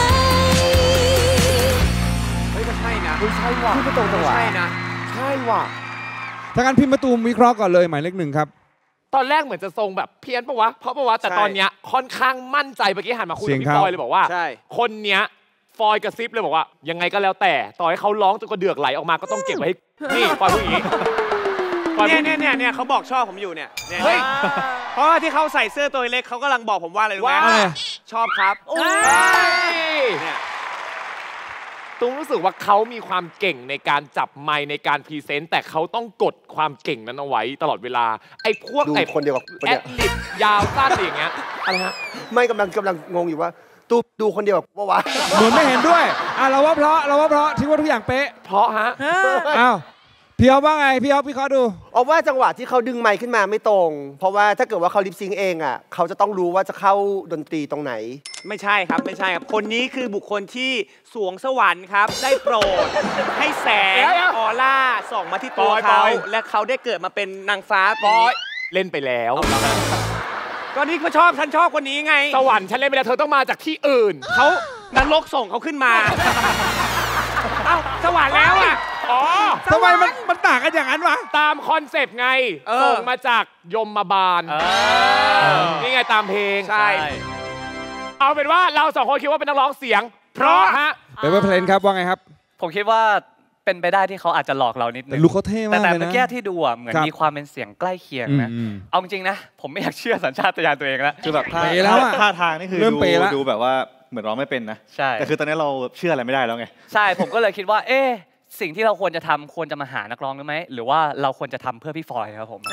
เฮ้ยก็ใช่นะเฮ้ยใช่ว่ะพูดตรงจังหวะใช่นะใช่ว่ะทางการพิมพ์ประตูวิเคราะห์ก่อนเลยหมายเลขหนึ่งครับตอนแรกเหมือนจะทรงแบบเพี้ยนปะวะเพราะปะวะแต่ตอนเนี้ยค่อนข้างมั่นใจเมื่อกี้หันมาคุยกับพี่ฟอยเลยบอกว่าคนเนี้ยฟอยกระซิบเลยบอกว่ายังไงก็แล้วแต่ต่อให้เขาร้องจนกระเดือกไหลออกมาก็ต้องเก็บไว้ให้นี่ฟอยพูดอย่างนี้เนี่ยเนี่ยเนี่ยเนี่ยเขาบอกชอบผมอยู่เนี่ยเฮ้ยเพราะว่าที่เขาใส่เสื้อตัวเล็กเขากำลังบอกผมว่าอะไรรู้ไหมชอบครับเนี่ยตุ้มรู้สึกว่าเขามีความเก่งในการจับไมค์ในการพรีเซนต์แต่เขาต้องกดความเก่งนั้นเอาไว้ตลอดเวลาไอ้พวกไอ้คนเดียวกับแอดลิปยาวสั้นอย่างเงี้ยอะไรฮะไม่กำลังกำลังงงอยู่ว่าตูดูคนเดียวกับว่าวะเหมือนไม่เห็นด้วยอ่ะเราว่าเพราะเราว่าเพราะทิ้งว่าทุกอย่างเป๊ะเพราะฮะอ้าวพี่เอาว่าไงพี่เอาพี่เขาดูเอาว่าจังหวะที่เขาดึงไมค์ขึ้นมาไม่ตรงเพราะว่าถ้าเกิดว่าเขาลิปซิงเองอ่ะเขาจะต้องรู้ว่าจะเข้าดนตรีตรงไหนไม่ใช่ครับไม่ใช่ครับคนนี้คือบุคคลที่สวงสวรรค์ครับได้โปรดให้แสงออร่าส่องมาที่ตัวเขาและเขาได้เกิดมาเป็นนางฟ้าปอยเล่นไปแล้วก็นี่เขาชอบฉันชอบคนนี้ไงสวรรค์ฉันเล่นไปแล้วเธอต้องมาจากที่อื่นเขานรกส่งเขาขึ้นมาเอ้าสวรรค์แล้วอ่ะอ๋อทำไมมันมันต่างกันอย่างนั้นวะตามคอนเซปต์ไงส่งมาจากยมบาลนี่ไงตามเพลงใช่เอาเป็นว่าเราสองคนคิดว่าเป็นนักร้องเสียงเพราะฮะเปเปอร์เพลนครับว่าไงครับผมคิดว่าเป็นไปได้ที่เขาอาจจะหลอกเรานิดนึงลูกเขาเท่มากเลยนะแต่เมื่อกี้ที่ดูอ่ะเหมือนมีความเป็นเสียงใกล้เคียงนะเอาจริงๆนะผมไม่อยากเชื่อสัญชาตญาณตัวเองแล้วคือแบบท่าทางนี่คือดูดูแบบว่าเหมือนร้องไม่เป็นนะใช่แต่คือตอนนี้เราเชื่ออะไรไม่ได้แล้วไงใช่ผมก็เลยคิดว่าเอ๊ะสิ่งที่เราควรจะทำควรจะมาหานักร้องหรือไหมหรือว่าเราควรจะทำเพื่อพี่ฟอยครับผม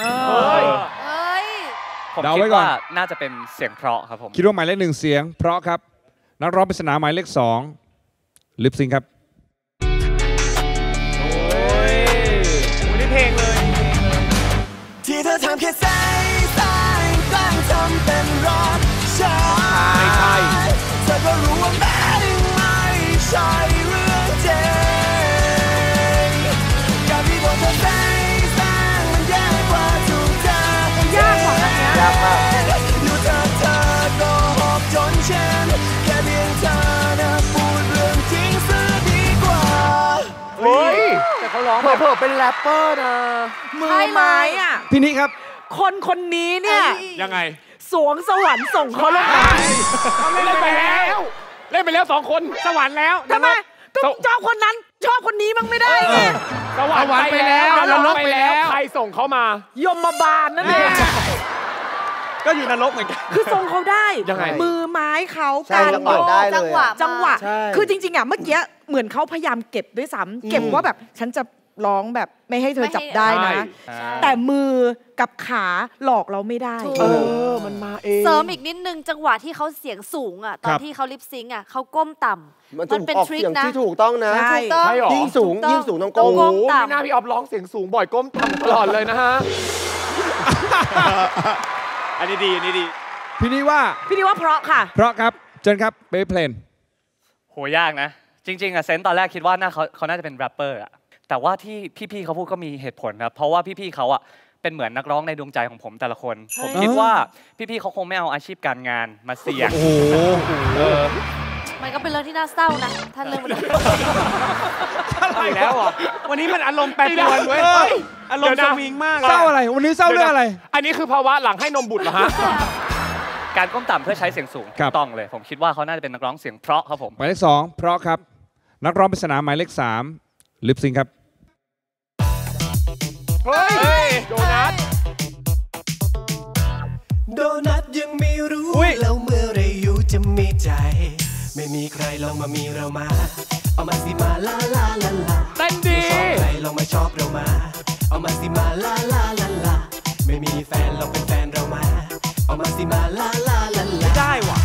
ผมคิดว่าน่าจะเป็นเสียงเพราะครับผมคิดว่าหมายเลขหนึ่งเสียงเพราะครับนักร้องปริศนาหมายเลขสองลิปซิงค์ครับโอ้ยโอ้นี่เพลงเลยที่เธอทำแค่ใส่ใส่ตั้งทำเป็นรอดใช่ไม่ใช่เธอก็รู้ว่าแม่ไม่ใช่เรื่องจริงการที่บอกเธอใส่ใส่มันยากกว่าถูกเธอยากกว่าอันนี้ยากมากดูเธอเธอโกหกจนฉันแค่เพียงเธอนะพูดเรื่องจริงซะดีกว่าเฮ้ยแต่เขาร้องเผลอๆเป็นแรปเปอร์นะมือไม้อ่ะพี่นี่ครับคนคนนี้เนี่ยยังไงสวงสวรรค์ส่งเขาลงมาเขาเล่นไปแล้วเล่นไปแล้วสองคนสวรรค์แล้วทำไมก็ชอบคนนั้นชอบคนนี้มั้งไม่ได้ไงสวรรค์ไปแล้วนรกไปแล้วใครส่งเขามายมบาลนั่นเองก็อยู่นรกเหมือนกันคือทรงเขาได้มือไม้เขาการจังหวะได้เลยจังหวะจังหวะคือจริงๆอ่ะเมื่อกี้เหมือนเขาพยายามเก็บด้วยซ้ำเก็บว่าแบบฉันจะร้องแบบไม่ให้เธอจับได้นะแต่มือกับขาหลอกเราไม่ได้เออมันมาเองเสริมอีกนิดนึงจังหวะที่เขาเสียงสูงอ่ะตอนที่เขาลิปซิงค์อ่ะเขาก้มต่ำมันเป็นทริคนะที่ถูกต้องนะถูกต้องยิ่งสูงยิ่งสูงต้องก้มต่ำพี่หน้าพี่ออฟร้องเสียงสูงบ่อยก้มต่ำตลอดเลยนะฮะอันนี้ดีอันนี้ดีพี่นี่ว่าพี่นี่ว่าเพราะค่ะเพราะครับเชิญครับเบย์เพลนโหยากนะจริงๆอะเซนต์ตอนแรกคิดว่าน่าเขาเขาน่าจะเป็นแรปเปอร์อะแต่ว่าที่พี่ๆเขาพูดก็มีเหตุผลครับเพราะว่าพี่ๆเขาอะเป็นเหมือนนักร้องในดวงใจของผมแต่ละคนผมคิดว่าพี่ๆเขาคงไม่เอาอาชีพการงานมาเสี่ยงโอ้โหมันก็เป็นเรื่องที่น่าเศร้านะท่านเรื่องมันอะไรแล้วอ่ะวันนี้มันอารมณ์แปรปรวนเว้ยอารมณ์สวิงมากเศร้าอะไรวันนี้เศร้าเรื่องอะไรอันนี้คือภาวะหลังให้นมบุตรเหรอฮะการก้มต่ำเพื่อใช้เสียงสูงต้องเลยผมคิดว่าเขาน่าจะเป็นนักร้องเสียงเพราะครับผมหมายเลขสองเพราะครับนักร้องปริศนาหมายเลขสามลิปซิงค์ครับเฮ้ยโดนัทโดนัทยังไม่รู้แล้วเมื่อไรอยู่จะมีใจไม่มีใครลองมามีเรามาเอามาสิมาลาลาลาลาเต้นดีชอบใครลองมาชอบเรามาเอามาสิมาลาลาลาลาไม่มีแฟนลองเป็นแฟนเรามาเอามาสิมาลาลาลาลาได้ว่ะ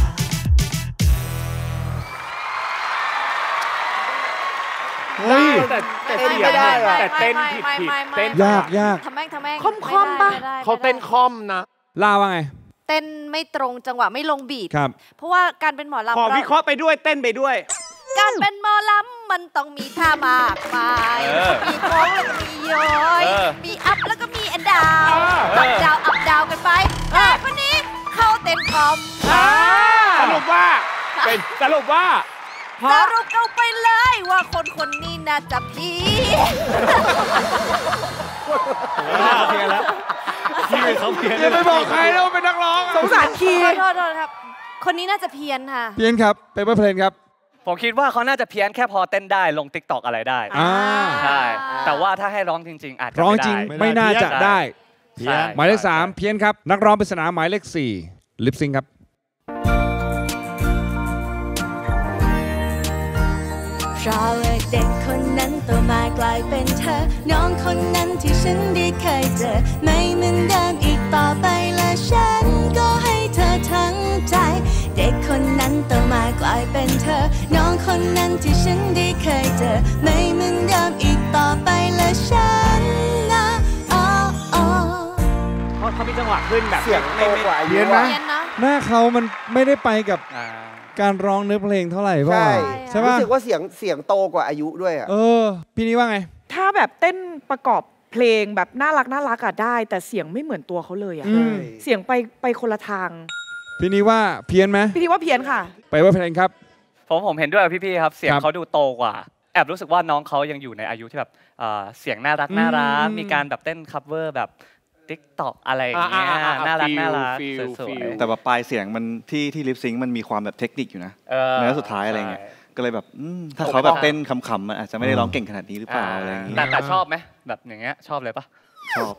เฮ้ยแต่แต่เสียงแต่เต้นผิดผิดเต้นยากยากทำแม่งทำแม่งคอมคอมป่ะเขาเต้นคอมนะล่าว่าไงเต้นไม่ตรงจังหวะไม่ลงบีทครับเพราะว่าการเป็นหมอลำขอวิเคราะห์ไปด้วยเต้นไปด้วยการเป็นหมอลำมันต้องมีท่ามากมายมีโค้งแล้วก็มีโยยมีอัพแล้วก็มีแอนดาวอัพดาวอัพดาวกันไปแต่คนนี้เขาเต้นคอมสรุปว่าเป็นสรุปว่าสรุปเอาไปเลยว่าคนคนนี้น่าจะพีเพี้ยนแล้วคีย์เขาเพี้ยนอย่าไปบอกใครนะว่าเป็นนักร้องสงสารคีย์ขอโทษครับคนนี้น่าจะเพี้ยนค่ะเพี้ยนครับเปเปอร์เพลนครับผมคิดว่าเขาน่าจะเพี้ยนแค่พอเต้นได้ลง ติ๊กต็อก อะไรได้ใช่แต่ว่าถ้าให้ร้องจริงๆอาจจะร้องจริงไม่น่าจะได้หมายเลขสามเพี้ยนครับนักร้องปริศนาหมายเลขสี่ลิปซิงครับเพราะว่าเด็กคนนั้นโตมากลายเป็นเธอน้องคนนั้นที่ฉันได้เคยเจอไม่เหมือนเดิมอีกต่อไปและฉันก็ให้เธอทั้งใจเด็กคนนั้นโตมากลายเป็นเธอน้องคนนั้นที่ฉันได้เคยเจอไม่เหมือนเดิมอีกต่อไปและฉันนะอ๋ออ๋อเขาเขามีจังหวะขึ้นแบบเสียงไม่ไม่เพี้ยนนะหน้าเขามันไม่ได้ไปกับการร้องเนื้อเพลงเท่าไหร่ป่ะใช่ใช่ป่ะรู้สึกว่าเสียงเสียงโตกว่าอายุด้วยอ่ะเออพี่นี้ว่าไงถ้าแบบเต้นประกอบเพลงแบบน่ารักน่ารักอะได้แต่เสียงไม่เหมือนตัวเขาเลยอะเสียงไปไปคนละทางพี่นี้ว่าเพี้ยนไหมพี่นี้ว่าเพี้ยนค่ะไปว่าเพลงครับผมผมเห็นด้วยกับพี่ๆครับเสียงเขาดูโตกว่าแอบรู้สึกว่าน้องเขายังอยู่ในอายุที่แบบเสียงน่ารักน่ารักมีการแบบเต้นคัฟเวอร์แบบติ๊กต็อกอะไรอย่างเงี้ยน่ารักน่ารักสวยๆแต่แบบปลายเสียงมันที่ที่ลิปซิงค์มันมีความแบบเทคนิคอยู่นะเนื้อสุดท้ายอะไรเงี้ยก็เลยแบบถ้าเขาแบบเต้นขำๆมันอาจจะไม่ได้ร้องเก่งขนาดนี้หรือเปล่าอะไรอย่างเงี้ยแต่ชอบไหมแบบอย่างเงี้ยชอบเลยปะชอบ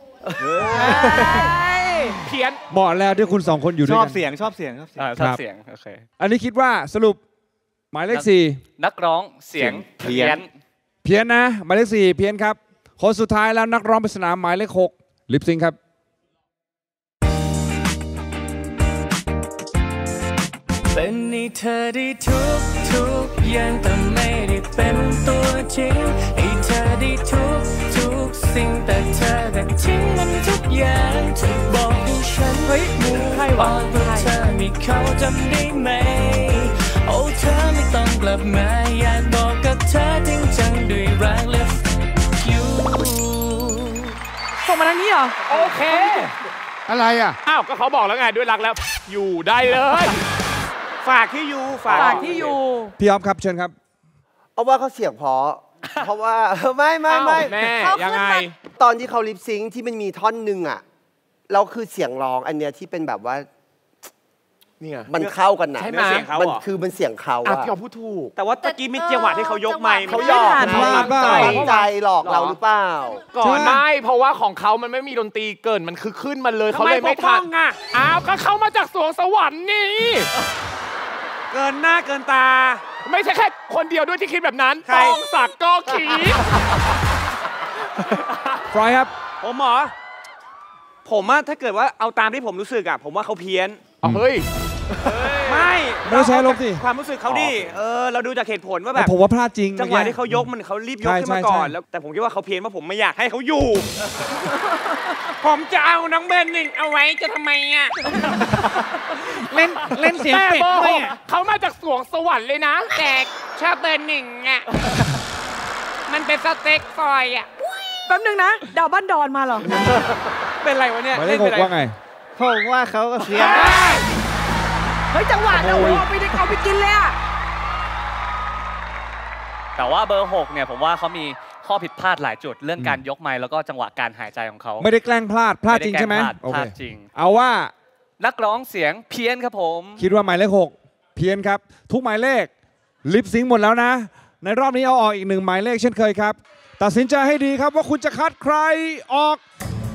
เพี้ยนบอกแล้วที่คุณสองคนอยู่ด้วยกันชอบเสียงชอบเสียงชอบเสียงชอบเสียงโอเคอันนี้คิดว่าสรุปหมายเลขสี่นักร้องเสียงเพี้ยนเพี้ยนนะหมายเลขสี่เพี้ยนครับคนสุดท้ายแล้วนักร้องปริศนาหมายเลขหกลิปซิงค์ครับเป็นให้เธอได้ทุกทุกอย่างแต่ไม่ได้เป็นตัวจริงให้เธอได้ทุกทุกสิ่งแต่เธอได้ทิ้งมันทุกอย่างเธอบอกให้ฉันเฮ้ยมูใครวะเธอมีเขาจำได้ไหมโอ้เธอไม่ต้องกลับมาอยากบอกกับเธอจริงจังด้วยรักและยูส่งมาทางนี้เหรอโอเคอะไรอ่ะอ้าวก็เขาบอกแล้วไงด้วยรักแล้วอยู่ได้เลยฝากที่ยูฝากที่ยูพี่อ๊อฟครับเชิญครับเอาว่าเขาเสียงเพราะเพราะว่าไม่ไม่ไม่แม่ยังไงตอนที่เขาลิปซิงค์ที่มันมีท่อนหนึ่งอ่ะเราคือเสียงร้องอันเนี้ยที่เป็นแบบว่าเนี่ยมันเข้ากันนะใช่ไหมมันคือมันเสียงเขาอ่ะพี่อ๊อฟพูดถูกแต่ว่าตะกี้มีจังหวะที่เขายกไมค์เขาหยอกตั้งใจหลอกเราหรือเปล่าก่อนไม่เพราะว่าของเขามันไม่มีดนตรีเกินมันคือขึ้นมาเลยเขาเลยไม่ทันอ้าวก็เข้ามาจากสวงสวรรค์นี่เกินหน้าเกินตาไม่ใช่แค่คนเดียวด้วยที่คิดแบบนั้นตองศักดิ์ก็คิดฟรอยครับผมหมอผมอะถ้าเกิดว่าเอาตามที่ผมรู้สึกอะผมว่าเขาเพี้ยนเฮ้ยไม่ไม่ใช่ลบสิความรู้สึกเขาดิเออเราดูจากเหตุผลว่าแบบผมว่าพลาดจริงจังหวะที่เขายกมันเขารีบยกขึ้นมาก่อนแล้วแต่ผมคิดว่าเขาเพี้ยนว่าผมไม่อยากให้เขาอยู่ผมจะเอาน้องเบนหนึ่งเอาไว้จะทำไมอ่ะเล่นเล่นเสียงเป็ดด้วยเขามาจากสวงสวรรค์เลยนะแจกชอบเบนหนึ่งอ่ะมันเป็นสเต็กฟอยอ่ะแป๊บนึงนะดาวบ้านดอนมาเหรอเป็นไรวะเนี่ยไม่ได้บอกว่าไงผมว่าเขาก็เพี้ยนเฮ้ยจังหวะเราเอาไปเอาไปกินเลยอะแต่ว่าเบอร์หกเนี่ยผมว่าเขามีข้อผิดพลาดหลายจุดเรื่องการยกไมค์แล้วก็จังหวะการหายใจของเขาไม่ได้แกล้งพลาดพลาดจริงใช่ไหมพลาดจริงเอาว่านักร้องเสียงเพี้ยนครับผมคิดว่าหมายเลขหกเพี้ยนครับทุกหมายเลขลิปซิงค์หมดแล้วนะในรอบนี้เอาออกอีกหนึ่งหมายเลขเช่นเคยครับตัดสินใจให้ดีครับว่าคุณจะคัดใครออก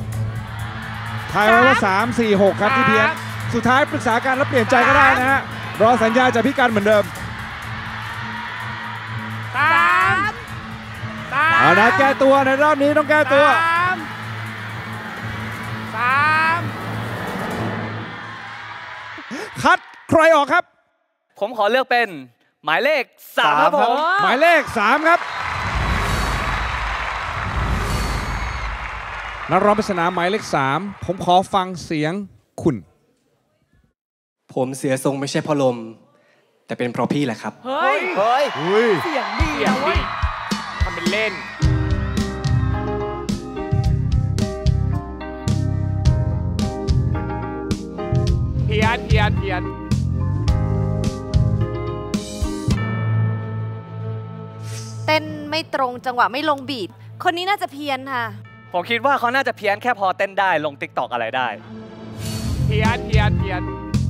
ทายไว้ว่าสาม สี่ หกครับที่เพี้ยนสุดท้ายปรึกษากันแล้วเปลี่ยนใจก็ได้นะฮะรอสัญญาณจากพี่กันเหมือนเดิมสามสามเอานะแก้ตัวในรอบนี้ต้องแก้ตัวสามสามคัดใครออกครับผมขอเลือกเป็นหมายเลขสามครับผมหมายเลขสามครับนักร้องปริศนาหมายเลขสามผมขอฟังเสียงคุณผมเสียทรงไม่ใช่เพราะลม แต่เป็นเพราะพี่แหละครับเฮ้ยเฮ้ยเสียงดีนะเว้ยทำเป็นเล่น เพียนเพียนเพียนเต้นไม่ตรงจังหวะไม่ลงบีทคนนี้น่าจะเพี้ยนค่ะผมคิดว่าเขาน่าจะเพี้ยนแค่พอเต้นได้ลงติ๊กตอกอะไรได้เพียนเพียนเพียน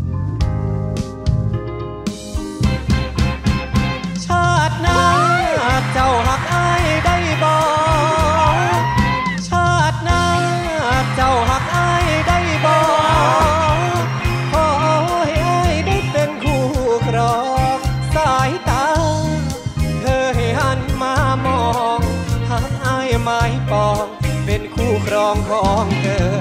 ชาติหน้าเจ้าหักอ้ายได้บ่ชาติหน้าเจ้าหักอ้ายได้บ่ขอให้อ้ายได้เป็นคู่ครองสายตาเธอให้หันมามองหักอ้ายไม้ปองเป็นคู่ครองของเธอ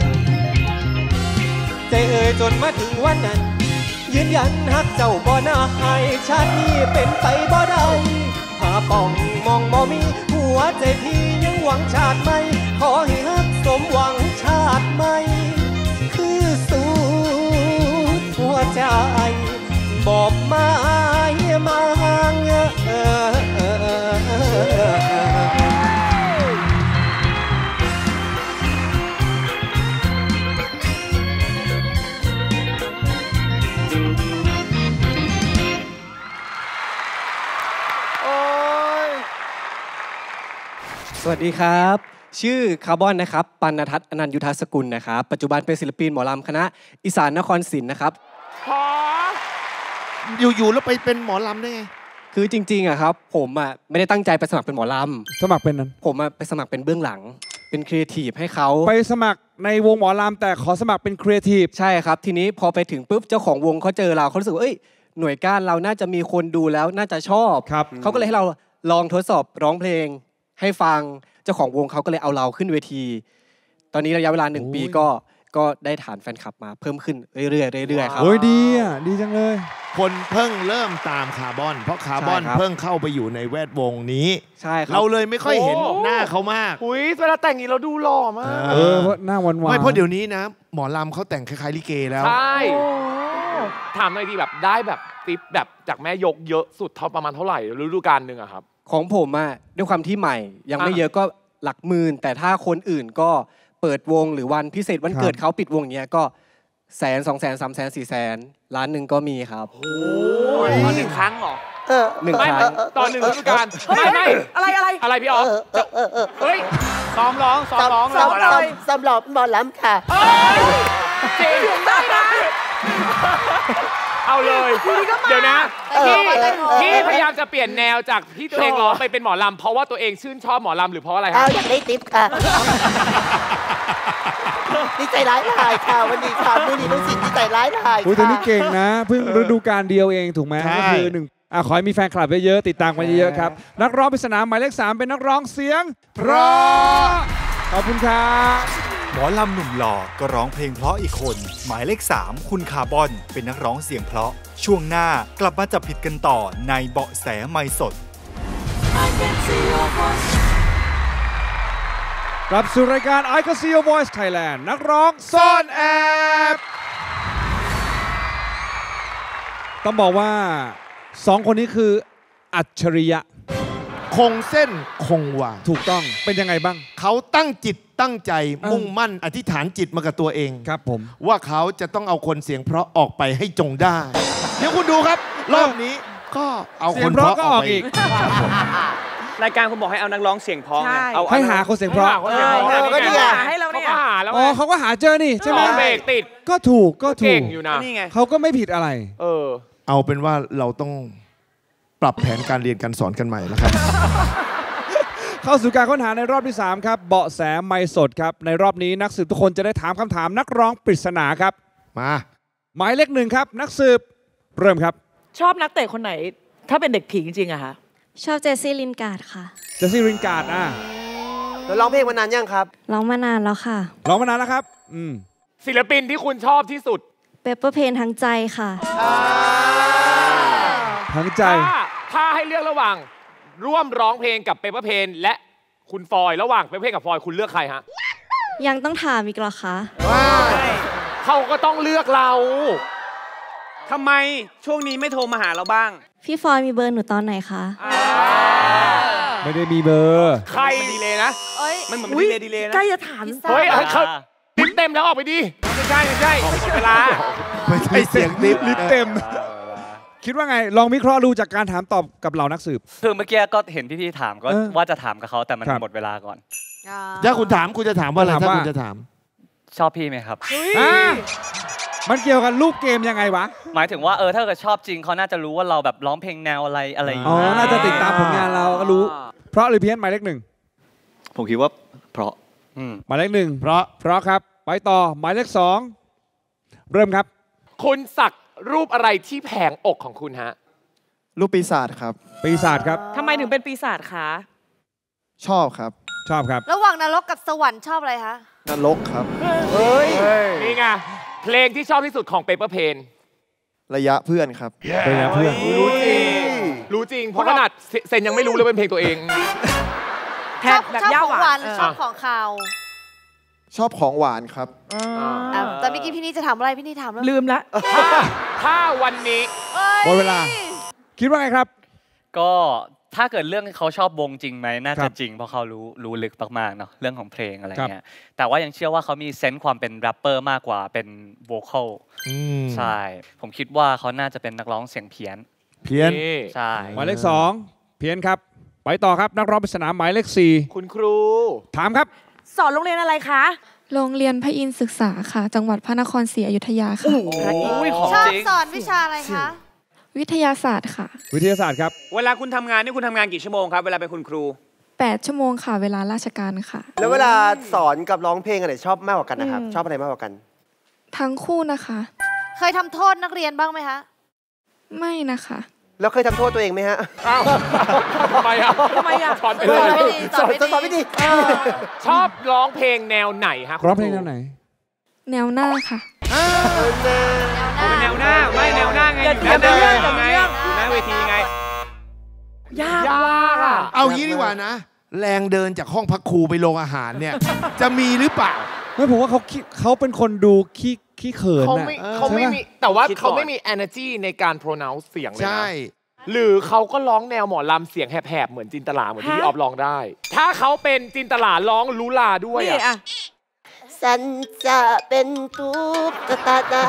ใจเอ่ยจนมาถึงวันนั้นยืนยันหักเจ้าบ่น่าให้ชาตินี้เป็นไปบ่ได้หาป่องมองบ่มีหัวใจพี่ยังหวังชาติใหม่ขอให้หักสมหวังชาติใหม่คือสุดหัวใจบอกมามาเงอเออเออเออเออ สวัสดีครับ ชื่อคาร์บอนนะครับปัณทัศน์อนันต์ยุทธสกุลนะครับปัจจุบันเป็นศิลปินหมอลำคณะอีสานนครศิลป์นะครับอยู่ๆแล้วไปเป็นหมอลำได้ไงคือจริงๆอะครับผมอะไม่ได้ตั้งใจไปสมัครเป็นหมอลำสมัครเป็นนั้นผมอะไปสมัครเป็นเบื้องหลังเป็นครีเอทีฟให้เขาไปสมัครในวงหมอลำแต่ขอสมัครเป็นครีเอทีฟใช่ครับทีนี้พอไปถึงปุ๊บเจ้าของวงเขาเจอเราเขารู้สึกว่าเอ้ยหน่วยก้านเราน่าจะมีคนดูแล้วน่าจะชอบเขาก็เลยให้เราลองทดสอบร้องเพลงให้ฟังเจ้าของวงเขาก็เลยเอาเราขึ้นเวทีตอนนี้ระยะเวลาหนึ่งปีก็ก็ได้ฐานแฟนคลับมาเพิ่มขึ้นเรื่อยๆเรื่อยๆครับโอ้ยดีอ่ะดีจังเลยคนเพิ่งเริ่มตามคาร์บอนเพราะคาร์บอนเพิ่งเข้าไปอยู่ในแวดวงนี้ใช่ครับเราเลยไม่ค่อยเห็นหน้าเขามากอุ้ยเวลาแต่งนี้เราดูหล่อมากเออเพราะหน้าวันวานไม่เพราะเดี๋ยวนี้นะหมอลำเขาแต่งคล้ายๆลิเกแล้วใช่ถามหน่อยดีแบบได้แบบติปแบบจากแม่ยกเยอะสุดเท่าประมาณเท่าไหร่ฤดูกาลหนึ่งอะครับของผมอะด้วยความที่ใหม่ยังไม่เยอะก็หลักหมื่นแต่ถ้าคนอื่นก็เปิดวงหรือวันพิเศษวันเกิดเขาปิดวงเนี้ยก็แสนสองแสนสามแสนสี่แสนล้านหนึ่งก็มีครับโอ้ยต่อหนึ่งครั้งเหรอหนึ่งครั้งต่อหนึ่งฤดูกาลไม่ไม่อะไรอะไรอะไรพี่อ๋อเฮ้ยซ้อมร้องซ้อมร้องซ้อมร้องซ้อมร้องหมอลำค่ะเจ๋งได้นะเอาเลยเดี๋ยวนะพี่พี่พยายามจะเปลี่ยนแนวจากที่ตัวเองร้องไปเป็นหมอลำเพราะว่าตัวเองชื่นชอบหมอลำหรือเพราะอะไรครับอยากได้ติ๊บค่ะดีใจร้ายลายค่ะวันนี้ค่ะมือนี้น้องสินดีใจร้ายลายอุ้ยแต่นี่เก่งนะเพิ่งฤดูกาลเดียวเองถูกไหมก็คือหนึ่งอ่ะขอให้มีแฟนคลับเยอะๆติดตามกันเยอะๆครับนักร้องปริศนาหมายเลขสามเป็นนักร้องเสียงเพราะขอบคุณครับหมอลำหนุ่มหล่อก็ร้องเพลงเพราะอีกคนหมายเลขสามคุณคาร์บอนเป็นนักร้องเสียงเพราะช่วงหน้ากลับมาจับผิดกันต่อในเบาะแสไมค์สดกลับสู่รายการ I Can See Your Voice Thailand นักร้องซ่อนแอบต้องบอกว่าสองคนนี้คืออัจฉริยะคงเส้นคงวาถูกต้องเป็นยังไงบ้างเขาตั้งจิตตั้งใจมุ่งมั่นอธิษฐานจิตมากับตัวเองครับผมว่าเขาจะต้องเอาคนเสียงเพราะออกไปให้จงได้เดี๋ยวคุณดูครับรอบนี้ก็เอาคนเพราะออกอีกรายการคุณบอกให้เอานักร้องเสียงเพราะเอาให้หาคนเสียงเพราะเราก็ดีให้เราเนี่ยอ๋อเขาก็หาเจอนี่ใช่ไหมเบรกติดก็ถูกก็ถูกอยู่นะนี่ไงเขาก็ไม่ผิดอะไรเออเอาเป็นว่าเราต้องปรับแผนการเรียนการสอนกันใหม่นะครับเข้าสู่การค้นหาในรอบที่สามครับเบาะแสไมค์สดครับในรอบนี้นักสืบทุกคนจะได้ถามคำถามนักร้องปริศนาครับมาหมายเลขหนึ่งครับนักสืบเริ่มครับชอบนักเตะคนไหนถ้าเป็นเด็กผีจริงๆอะคะชอบเจสซี่ลินการ์ดค่ะเจสซี่ลินการ์ดอ่ะแล้วร้องเพลงมานานยังครับร้องมานานแล้วค่ะร้องมานานแล้วครับอืมศิลปินที่คุณชอบที่สุดเปเปอร์เพนทั้งใจค่ะทั้งใจถ้าให้เลือกระหว่างร่วมร้องเพลงกับเปเปอร์เพนและคุณฟอยระหว่างเปเปอร์เพนกับฟอยคุณเลือกใครฮะยังต้องถามอีกเหรอคะเขาก็ต้องเลือกเราทำไมช่วงนี้ไม่โทรมาหาเราบ้างพี่ฟอยมีเบอร์หนูตอนไหนคะไม่ได้มีเบอร์ใครดีเลยนะมันเหมือนดีเลยดีเลยนะใกล้จะถามเฮ้ยเขาลิฟเต็มแล้วออกไปดิไม่ใช่ไม่ใช่เวลาไม่ใช่เสียงลิฟลิฟเต็มคิดว่าไงลองวิเคราะห์ดูจากการถามตอบกับเหล่านักสืบคือเมื่อกี้ก็เห็นพี่ๆถามก็ว่าจะถามกับเขาแต่มันหมดเวลาก่อนถ้าคุณถามคุณจะถามว่าอะไรถ้าคุณจะถามชอบพี่ไหมครับมันเกี่ยวกันรูปเกมยังไงวะหมายถึงว่าเออถ้าเกิดชอบจริงเขาน่าจะรู้ว่าเราแบบร้องเพลงแนวอะไรอะไรอย่างเงี้ยอ๋อน่าจะติดตามผลงานเราก็รู้เพราะหรือเพี้ยนหมายเลขหนึ่งผมคิดว่าเพราะหมายเลขหนึ่งเพราะเพราะครับไปต่อหมายเลขสองเริ่มครับคุณสักรูปอะไรที่แผงอกของคุณฮะรูปปีศาจครับปีศาจครับทำไมถึงเป็นปีศาจคะชอบครับชอบครับระหว่างนรกกับสวรรค์ชอบอะไรคะนรกครับเฮ้ยนี่ไงเพลงที่ชอบที่สุดของเปเปอร์เพนระยะเพื่อนครับระยะเพื่อนรู้จริงรู้จริงเพราะขนาดเซนยังไม่รู้เลยเป็นเพลงตัวเองชอบแบบย่าหวานชอบของขาวชอบของหวานครับแต่เมื่อกี้พี่นี่จะถามอะไรพี่นี่ถามแล้วลืมละถ้าวันนี้หมดเวลาคิดว่าไงครับก็ถ้าเกิดเรื่องเขาชอบวงจริงไหมน่าจะจริงเพราะเขารู้รู้ลึกมากๆเนาะเรื่องของเพลงอะไรเงี้ยแต่ว่ายังเชื่อว่าเขามีเซนส์ความเป็นแรปเปอร์มากกว่าเป็นโวคอลใช่ผมคิดว่าเขาน่าจะเป็นนักร้องเสียงเพี้ยนเพี้ยนใช่หมายเลขสองเพี้ยนครับไปต่อครับนักร้องปริศนาหมายเลขสี่คุณครูถามครับสอนโรงเรียนอะไรคะโรงเรียนพระอินทร์ศึกษาค่ะจังหวัดพระนครศรีอยุธยาค่ะชอบสอนวิชาอะไรคะวิทยาศาสตร์ค่ะวิทยาศาสตร์ครับเวลาคุณทำงานนี่คุณทำงานกี่ชั่วโมงครับเวลาเป็นคุณครูแปดชั่วโมงค่ะเวลาราชการค่ะแล้วเวลาสอนกับร้องเพลงอะไรชอบมากกว่ากันนะครับชอบอะไรมากกว่ากันทั้งคู่นะคะเคยทำโทษนักเรียนบ้างไหมคะไม่นะคะแล้วเคยทำโทษตัวเองไหมฮะอ้าวทำไมอ่ะทำไมอ่ะสอนไม่ดีสอนสอนไม่ดีชอบร้องเพลงแนวไหนฮะร้องเพลงแนวไหนแนวหน้าค่ะแนวหน้าไม่แนวหน้าไงอยู่หน้าเวทีไงอยู่หน้าเวทีไงยากยากอ่ะเอางี้ดีกว่านะแรงเดินจากห้องพักครูไปโรงอาหารเนี่ยจะมีหรือเปล่าไม่ผมว่าเขาเขาเป็นคนดูขี้ขี้เขินเขาไม่เขาไม่มีแต่ว่าเขาไม่มี energy ในการ pronounce เสียงเลยนะใช่หรือเขาก็ร้องแนวหมอลำเสียงแหบๆเหมือนจินตลาเหมือนที่พี่ออฟร้องได้ถ้าเขาเป็นจินตลาร้องลุลาด้วยอ่ะฉันจะเป็นตุ๊กตาตา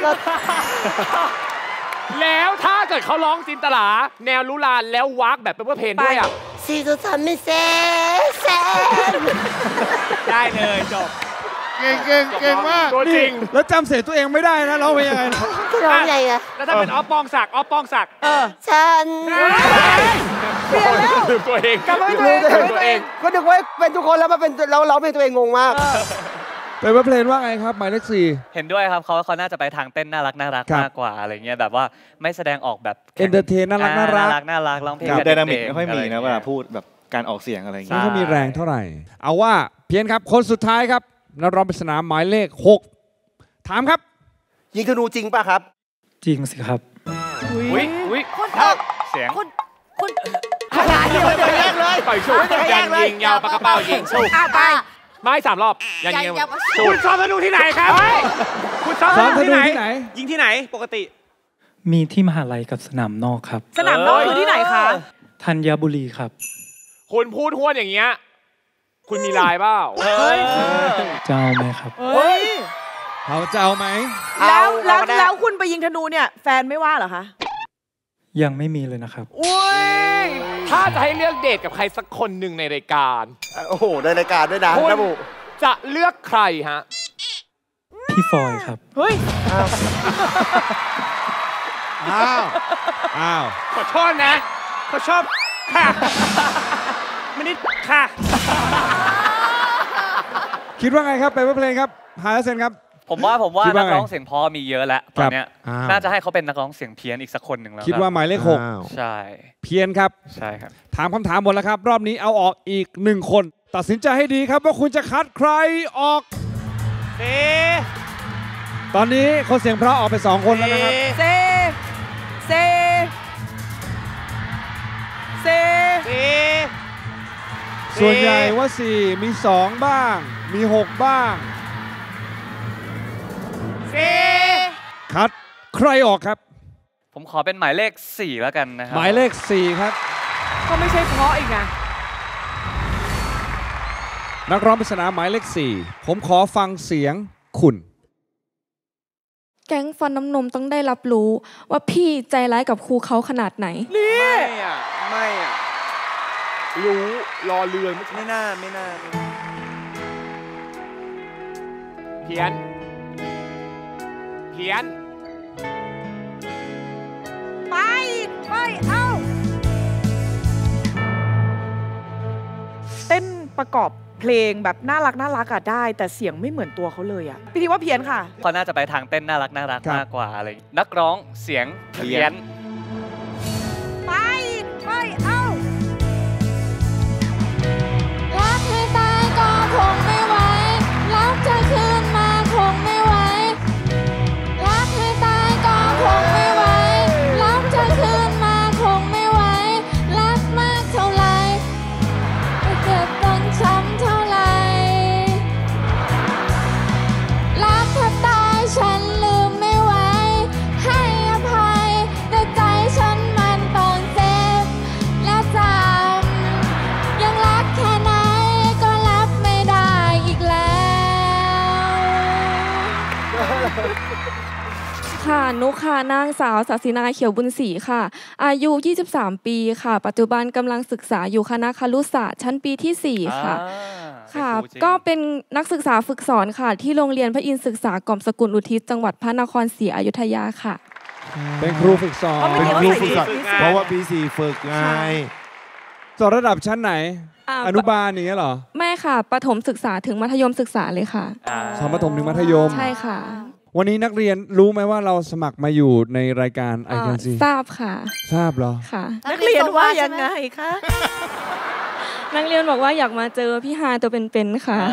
แล้วถ้าเกิดเขาร้องจินตลาแนวลุลาแล้ววักแบบเปเปอร์เพนด้วยอ่ะซีซูซัมไม่เซ่เซ่ได้เลยจบเก่งเก่งเก่งมากตัวจริงแล้วจำเสียงตัวเองไม่ได้นะร้องไปยังไงจะร้องไงอะแล้วถ้าเป็นออฟปองศักดิ์ออฟปองศักดิ์เออฉันเปลี่ยนแล้วลืมตัวเองกลับมาตัวเองตัวเองก็นึกว่าเป็นทุกคนแล้วมาเป็นเราเราเป็นตัวเองงงมากไปว่าเพลงว่าไงครับหมายเลขสี่เห็นด้วยครับเขาเขาน่าจะไปทางเต้นน่ารักน่ารักมากกว่าอะไรเงี้ยแบบว่าไม่แสดงออกแบบเอนเตอร์เทนน่ารักน่ารักน่ารักร้องเพลงไดนามิกไม่ค่อยมีนะเวลาพูดแบบการออกเสียงอะไรเงี้ยไม่ค่อยมีแรงเท่าไหร่เอาว่าเพี้ยนครับคนสุดท้ายครับนักร้องปริศนาหมายเลขหกถามครับยิงธนูจริงป่ะครับจริงสิครับอุ้ยอุ้ยคุณเสียงคุณคุณขนาดนี้เลยแยกเลยปล่อยชุดยันยิงยาวปากกระเป๋ายิงชุดไม่สามรอบยันยิงคุณซ้อมธนูที่ไหนครับคุณซ้อมธนูที่ไหนยิงที่ไหนปกติมีที่มหาลัยกับสนามนอกครับสนามนอกคือที่ไหนคะธัญบุรีครับคุณพูดห้วนอย่างเงี้ยคุณมีลายเปล่าเจ้าไหมครับเฮ้ยเขาเจ้าไหมแล้วแล้วแล้วคุณไปยิงธนูเนี่ยแฟนไม่ว่าเหรอคะยังไม่มีเลยนะครับอุ้ยถ้าจะให้เลือกเดทกับใครสักคนหนึ่งในรายการโอ้โหในรายการด้วยนะนะบุจะเลือกใครฮะพี่ฟอยครับเฮ้ยอ้าวอ้าวขอโทษนะเขาชอบค่ะไม่นิดค่ะคิดว่าไงครับไปว่าเพลงครับหาเซนครับผมว่าผมว่าคิดว่านักไงร้องเสียงเพราะมีเยอะแล้วตอนเนี้ยอ้าวน่าจะให้เขาเป็นนักร้องเสียงเพี้ยนอีกสักคนหนึ่งแล้วคิดว่าหมายเลขหกอ้าวใช่เพียนครับใช่ครับถามคำถามหมดแล้วครับ รอบนี้เอาออกอีกหนึ่งคน ตัดสินใจให้ดีครับว่าคุณจะคัดใครออกเซตอนนี้คนเสียงเพราะออกไปสองคนแล้วนะครับเซ เซ เซเซส่วนใหญ่ว่าสี่มีสองบ้าง มีหกบ้างเซคัดใครออกครับผมขอเป็นหมายเลขสี่แล้วกันนะครัหมายเลขสี่ครับก็ไม่ใช่เพราะอีกนะนักร้องปริศนาหมายเลขสี่ผมขอฟังเสียงคุณแก๊งฟันน้ำนมต้องได้รับรู้ว่าพี่ใจร้ายกับครูเขาขนาดไหนนี่ไม่อ่ะไม่อ่ะรู้รอเรือไม่ไม่น่าไม่น่าไม่น่าเพี้ยนเพี้ยนไปไปเอ้าเต้นประกอบเพลงแบบน่ารักน่ารักอะได้ แต่เสียงไม่เหมือนตัวเขาเลยอะพี่ทีว่าเพี้ยนค่ะเขาน่าจะไปทางเต้นน่ารักน่ารักครับมากกว่าอะไรอย่างงี้นักร้องเสียงเพี้ยนไปไปเอ้ารักให้ตายก็คงไม่ไหวรักจะคืนมาคงไม่ไหวรักให้ตายก็คงไม่ไหวรักจะคืนมาคงไม่ไหวรักมากเท่าไหร่จะเจ็บต้องช้ำเท่าไหร่รักแทบตายฉันลืมไม่ไหวให้อภัยแต่ใจฉันมันต้องเจ็บและจำยังรักแค่ไหนก็รับไม่ได้อีกแล้วค่ะนุกค่ะนางสาวศาสินาเขียวบุญศรีค่ะ อายุ ยี่สิบสาม ปีค่ะ ปัจจุบันกำลังศึกษาอยู่คณะครุศาสตร์ชั้นปีที่ สี่ ค่ะ ค่ะ ก็เป็นนักศึกษาฝึกสอนค่ะ ที่โรงเรียนพระอินทร์ศึกษากล่อมสกุลอุทิศจังหวัดพระนครศรีอยุธยาค่ะเป็นครูฝึกสอนเป็นครูฝึกสอนเพราะว่าปีสี่ฝึกไงสอนระดับชั้นไหนอ่าอนุบาลอย่างเงี้ยเหรอไม่ค่ะประถมศึกษาถึงมัธยมศึกษาเลยค่ะสอนประถมถึงมัธยมใช่ค่ะวันนี้นักเรียนรู้ไหมว่าเราสมัครมาอยู่ในรายการ I เอ่อ Can See ทราบค่ะทราบเหรอค่ะนักเรียนว่ายังไงคะนักเรียนบอกว่าอยากมาเจอพี่ฮายตัวเป็นๆค่ะ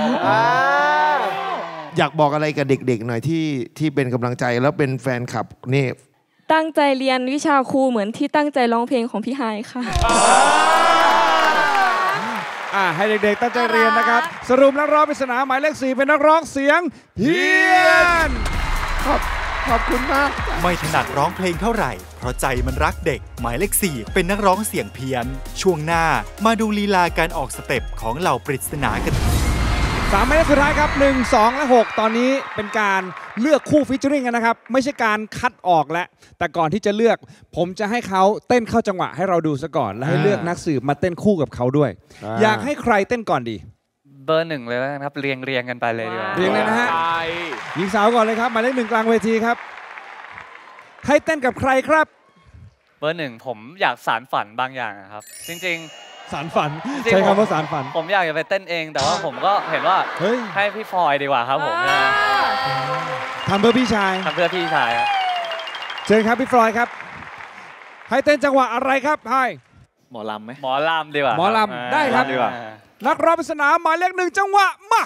อยากบอกอะไรกับเด็กๆหน่อยที่ที่เป็นกำลังใจแล้วเป็นแฟนคลับนี่ตั้งใจเรียนวิชาครูเหมือนที่ตั้งใจร้องเพลงของพี่ฮายค่ะอ่าให้เด็กๆตั้งใจเรียนนะครับ สรุปนักร้องปริศนาหมายเลขสี่เป็นนักร้องเสียงเพี้ยนขอบขอบคุณมากไม่ถนัดร้องเพลงเท่าไหร่ เพราะใจมันรักเด็ก หมายเลขสี่เป็นนักร้องเสียงเพี้ยน ช่วงหน้ามาดูลีลาการออกสเต็ปของเหล่าปริศนากันสามหมายเลขสุดท้ายครับหนึ่ง สอง และ หก ตอนนี้เป็นการเลือกคู่ฟิชเจอริงกันนะครับ ไม่ใช่การคัดออกแล้วแต่ก่อนที่จะเลือก ผมจะให้เขาเต้นเข้าจังหวะให้เราดูซะก่อน แล้วให้เลือกนักสืบมาเต้นคู่กับเขาด้วย อยากให้ใครเต้นก่อนดีเบอร์หนึ่งเลยแล้วกันครับเรียงเรียงกันไปเลยดีกว่าเรียงเลยนะฮะหญิงสาวก่อนเลยครับหมายเลขหนึ่งกลางเวทีครับ ให้เต้นกับใครครับเบอร์หนึ่งผมอยากสารฝันบางอย่างอะครับ จริงๆสารฝันจริงๆใช้คำว่าสารฝันผมอยากจะไปเต้นเอง แต่ว่าผมก็เห็นว่าให้พี่ฟอยดีกว่าครับผมทำเพื่อพี่ชายทำเพื่อพี่ชายครับเชิญครับพี่ฟลอยด์ครับ ให้เต้นจังหวะอะไรครับให้หมอลำไหมหมอลำดีกว่าหมอลำได้ครับดีกว่านักร้องปริศนาหมายเลขหนึ่งจังหวะมา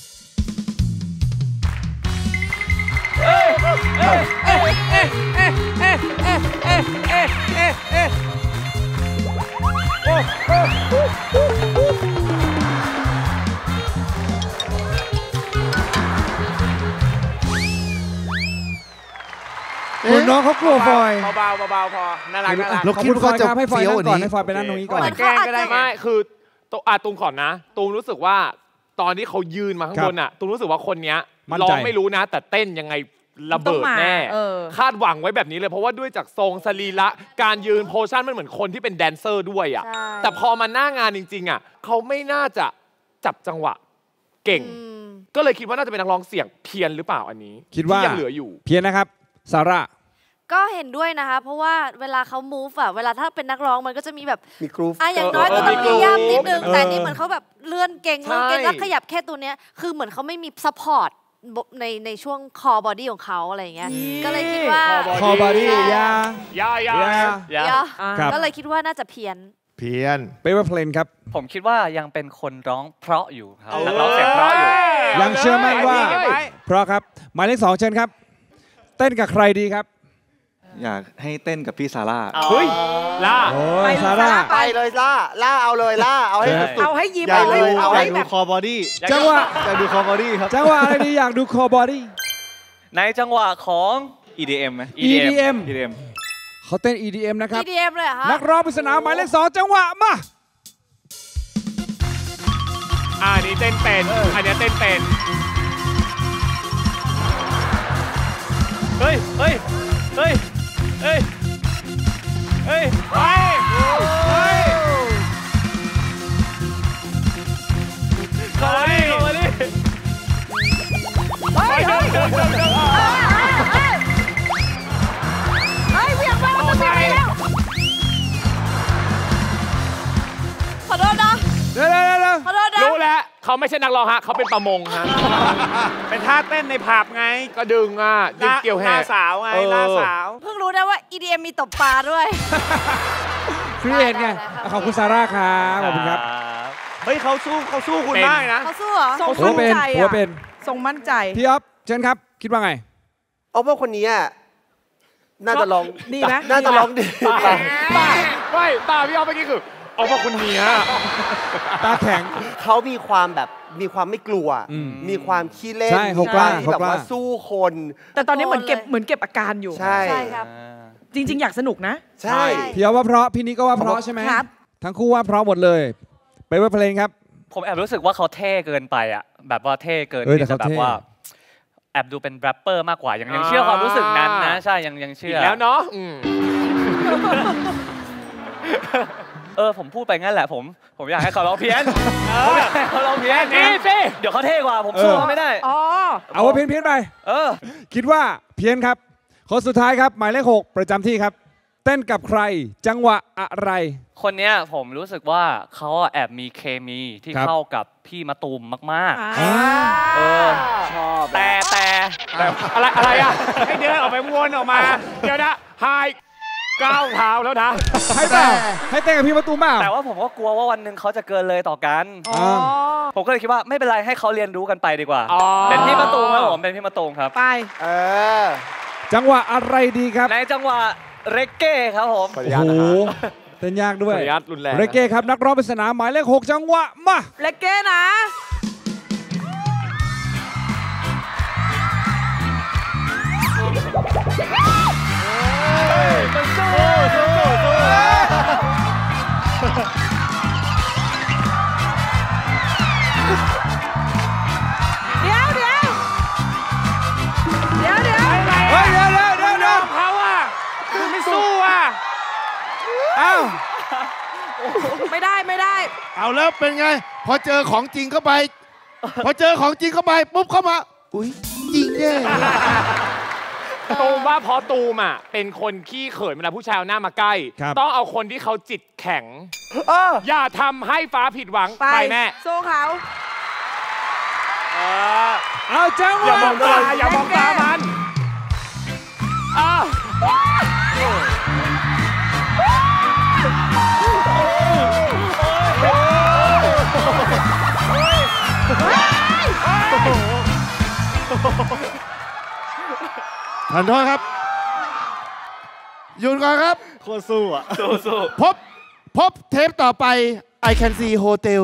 คุณน้องเขากลัวฟอยเบาๆเบาๆพอน่ารักน่ารักเราคิดว่าเขาจะให้ฟอยเฟี้ยวนั่งก่อนกว่านี้ให้ฟอยไปนั่งตรงนี้ก่อนแกล้งก็ได้ไงไม่คือตัวอ่ะตูมก่อนนะตูมรู้สึกว่าตอนที่เขายืนมาข้างบนอ่ะตูมรู้สึกว่าคนเนี้ยมั่นร้อใจงไม่รู้นะ แต่เต้นยังไงระเบิดแน่เออคาดหวังไว้แบบนี้เลยเพราะว่าด้วยจากทรงสรีระการยืนโพชั่นมันเหมือนคนที่เป็นแดนเซอร์ด้วยอ่ะใช่แต่พอมาหน้างานจริงๆอ่ะเขาไม่น่าจะจับจังหวะเก่ง ก็เลยคิดว่าน่าจะเป็นนักร้องเสียงเพี้ยนหรือเปล่าอันนี้คิดว่าที่ยังเหลืออยู่เพี้ยนนะครับซาร่าก็เห็นด้วยนะคะ เพราะว่าเวลาเขา move อะเวลาถ้าเป็นนักร้องมันก็จะมีแบบมีกรูฟอ่ะอย่างน้อยก็ต้องเออมีย่ำนิดนึงเออแต่นี่เหมือนเขาแบบเลื่อนเก่งเลื่อนเก่งใช่แล้วขยับแค่ตัวเนี้ยคือเหมือนเขาไม่มี support ในในช่วงคอบอดี้ของเขาอะไรอย่างเงี้ยก็เลยคิดว่าคอบอดี้ยายายาเดี๋ยวก็เลยคิดว่าน่าจะเพี้ยนเพี้ยนเปเปอร์เพลนครับผมคิดว่ายังเป็นคนร้องเพราะอยู่ครับนักร้องเสียงเพราะอยู่ยังเชื่อมั่นว่าเพราะครับหมายเลขสองเชิญครับเต้นกับใครดีครับอยากให้เต้นกับพี่ซาร่าเฮ้ยล่าไปซาร่าไปเลยล่าล่าเอาเลยล่าเอาให้สุดเอาให้ยิ้มเอาให้เอาให้แบบคอบอดี้จังหวะอยากดูคอบอดี้ครับจังหวะอะไรดีอยากดูคอบอดี้ในจังหวะของอี ดี เอ็ม ไหมอี ดี เอ็มอี ดี เอ็มเขาเต้น อี ดี เอ็ม นะครับอี ดี เอ็ม เลยเหรอคะนักร้องปริศนาหมายเลขสองจังหวะมาอ่านี้เต้นเป็นอันนี้เต้นเป็นเฮ้ยเฮ้ยเฮ้ยเฮ้ยเฮ้ยไปเฮ้ยเข้ามาดิเข้ามาดิเฮ้ยเฮ้ยเฮ้ยเฮ้ยเฮ้ยเวียงมาแล้วเวียงมาแล้วขอโทษนะเดี๋ยวเดี๋ยวเดี๋ยวขอโทษนะรู้แล้วเขาไม่ใช่นักร้องฮะเขาเป็นประมงฮะเป็นท่าเต้นในผับไงก็ดึงอ่ะดึงเกี่ยวแห่สาวไงล่าสาวเพิ่งรู้นะว่า อี ดี เอ็ม มีตบปลาด้วยครีเอทไงขอบคุณซาร่าครับขอบคุณครับเฮ้ยเขาสู้เขาสู้คุณได้นะเขาสู้เหรอส่งมั่นใจอ่ะเป็นส่งมั่นใจพี่อ๊อฟเชิญครับคิดว่าไงเอาว่าคนนี้น่าจะลองดีไหมน่าจะลองดีตาไม่ตาพี่อ๊อฟเมื่อกี้คือเอาว่าคนนี้ตาแข็งเขามีความแบบมีความไม่กลัวมีความขี้เล่นใช่เขากล้าที่แบบว่าสู้คนแต่ตอนนี้เหมือนเก็บเหมือนเก็บอาการอยู่ใช่ครับจริงๆอยากสนุกนะใช่พี่อ๊อฟว่าเพราะพี่นี้ก็ว่าเพราะใช่ไหมครับทั้งคู่ว่าเพราะหมดเลยไปว่าเพลงครับผมแอบรู้สึกว่าเขาเท่เกินไปอ่ะแบบว่าเท่เกินที่จะแบบว่าแอบดูเป็นแรปเปอร์มากกว่ายังยังเชื่อความรู้สึกนั้นนะใช่ยังยังเชื่อแล้วเนาะเออผมพูดไปงั้นแหละผมผมอยากให้เขาร้องเพี้ยนผมอยากให้เขาร้องเพี้ยนนี่สิเดี๋ยวเขาเท่กว่าผมสู้เขาไม่ได้อ๋อเอาว่าเพี้ยนเพี้ยนไปเออคิดว่าเพี้ยนครับคนสุดท้ายครับหมายเลขหกประจำที่ครับเต้นกับใครจังหวะอะไรคนเนี้ยผมรู้สึกว่าเขาแอบมีเคมีที่เข้ากับพี่มะตูมมากๆเออชอบแต่แต่อะไรอะไรอ่ะให้เดินออกไปวนออกมาเดี๋ยวนะไฮก้าวเท้าแล้วนะให้เปล่าให้เต้นกับพี่มะตูมเปล่าแต่ว่าผมก็กลัวว่าวันหนึ่งเขาจะเกินเลยต่อกันผมก็เลยคิดว่าไม่เป็นไรให้เขาเรียนรู้กันไปดีกว่าเป็นพี่มะตูมครับผมเป็นพี่มะตูมครับไปเออจังหวะอะไรดีครับในจังหวะเรกเก้ครับผมโอ้โหเต้นยากด้วยเรกเก้ครับนักร้องปริศนาหมายเลขหกจังหวะมาเรกเก้นะมันสู้สู้สู้เดี๋ยวเดี๋ยวเดี๋ยวเดี๋ยวเฮ้ยเดี๋ยวเดี๋ยวเดี๋ยวเดี๋ยวเขาอ่ะคือไม่สู้อ่ะอ้าวไม่ได้ไม่ได้เอาแล้วเป็นไงพอเจอของจริงเข้าไปพอเจอของจริงเข้าไปปุ๊บเข้ามาอุ้ยจริงเนี่ยตูมว่าเพราะตูมอ่ะเป็นคนขี้เขินเวลาผู้ชายเอาหน้ามาใกล้ต้องเอาคนที่เขาจิตแข็งอย่าทำให้ฟ้าผิดหวังไปแม่สู้เขาเอาจังหวะอย่ามองตาอย่ามองตามันท่านโทษครับหยุดก่อนครับโคตรสู้อ่ะสู้สู้พบพบเทปต่อไป I Can See Hotel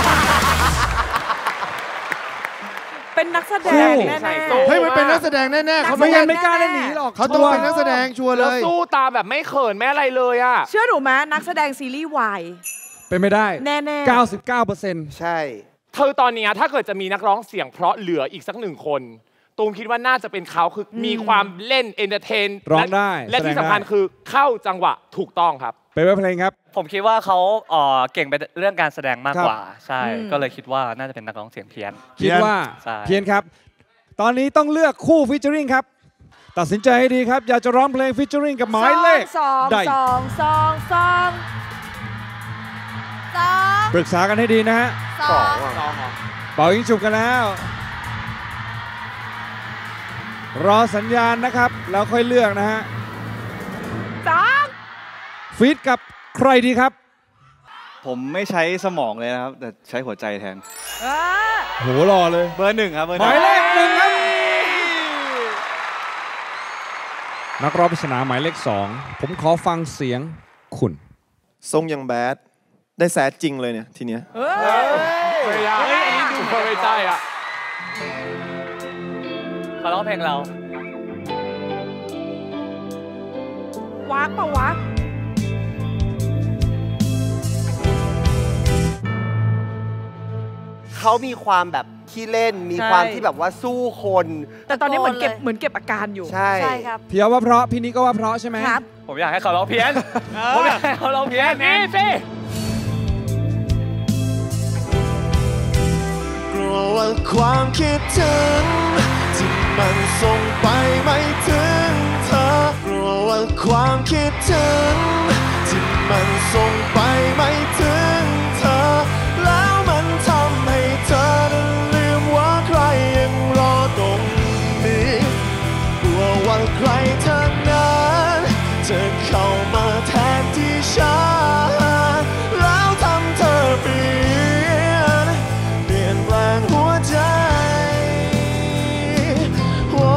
เป็นนักแสดงแน่ๆเฮ้ยมันเป็นนักแสดงแน่ๆเขาไม่ยันไม่กล้าหนีหรอกเขาต้องเป็นนักแสดงชัวร์เลยสู้ตาแบบไม่เขินแม่อะไรเลยอ่ะเชื่อหนูไหมนักแสดงซีรีส์วายเป็นไม่ได้แน่ๆเก้าสิบเก้าเปอร์เซ็นต์ใช่เธอตอนนี้ถ้าเกิดจะมีนักร้องเสียงเพราะเหลืออีกสักหนึ่งคนตูมคิดว่าน่าจะเป็นเขาคือมีความเล่นเอนเตอร์เทนร้องได้และที่สำคัญคือเข้าจังหวะถูกต้องครับไปว่าเพลงครับผมคิดว่าเขาเก่งไปเรื่องการแสดงมากกว่าใช่ก็เลยคิดว่าน่าจะเป็นนักร้องเสียงเพี้ยนคิดว่าเพี้ยนครับตอนนี้ต้องเลือกคู่ฟิชเจอริงครับตัดสินใจให้ดีครับอยากจะร้องเพลงฟิชเจอริงกับหมายเลขใดสองสองสองสองปรึกษากันให้ดีนะฮะสองเป่ายิงฉุบกันแล้วรอสัญญาณนะครับแล้วค่อยเลือกนะฮะสองฟีดกับใครดีครับผมไม่ใช้สมองเลยนะครับ แต่ใช้หัวใจแทนโหรอเลยเบอร์หนึ่งครับเบอร์หหนึ่มาง ยเลขหนึ่งครับนักร้องปริศนาหมายเลขสองผมขอฟังเสียงคุณทรงยังแบดได้แซดจริงเลยเนี่ยทีเนี้ยเฮ้ยไม่ได้อันนี้ดูไม่ใช่อ่ะเขาร้องเพลงเราวักปะวักเขามีความแบบขี้เล่นมีความที่แบบว่าสู้คนแต่ตอนนี้เหมือนเก็บเหมือนเก็บอาการอยู่ใช่ใช่ครับพี่เอาว่าเพราะพี่นี้ก็ว่าเพราะใช่ไหมครับผมอยากให้เขาร้องเพี้ยน ผมอยากให้เขาร้องเพี้ยนนี่สิกลัวว่าความคิดถึงที่มันส่งไปไม่ถึงเธอกลัวว่าความคิดถึงที่มันส่งไปไม่ถึงเธอแล้วมันทำให้เธอนั้นลืมว่าใครยังรอตรงนี้กลัวว่าใครเธอนั้นจะเข้ามาแทนที่ฉันแล้วทำเธอเปลี่ยนเปลี่ยนแปลงหัวใจโอ้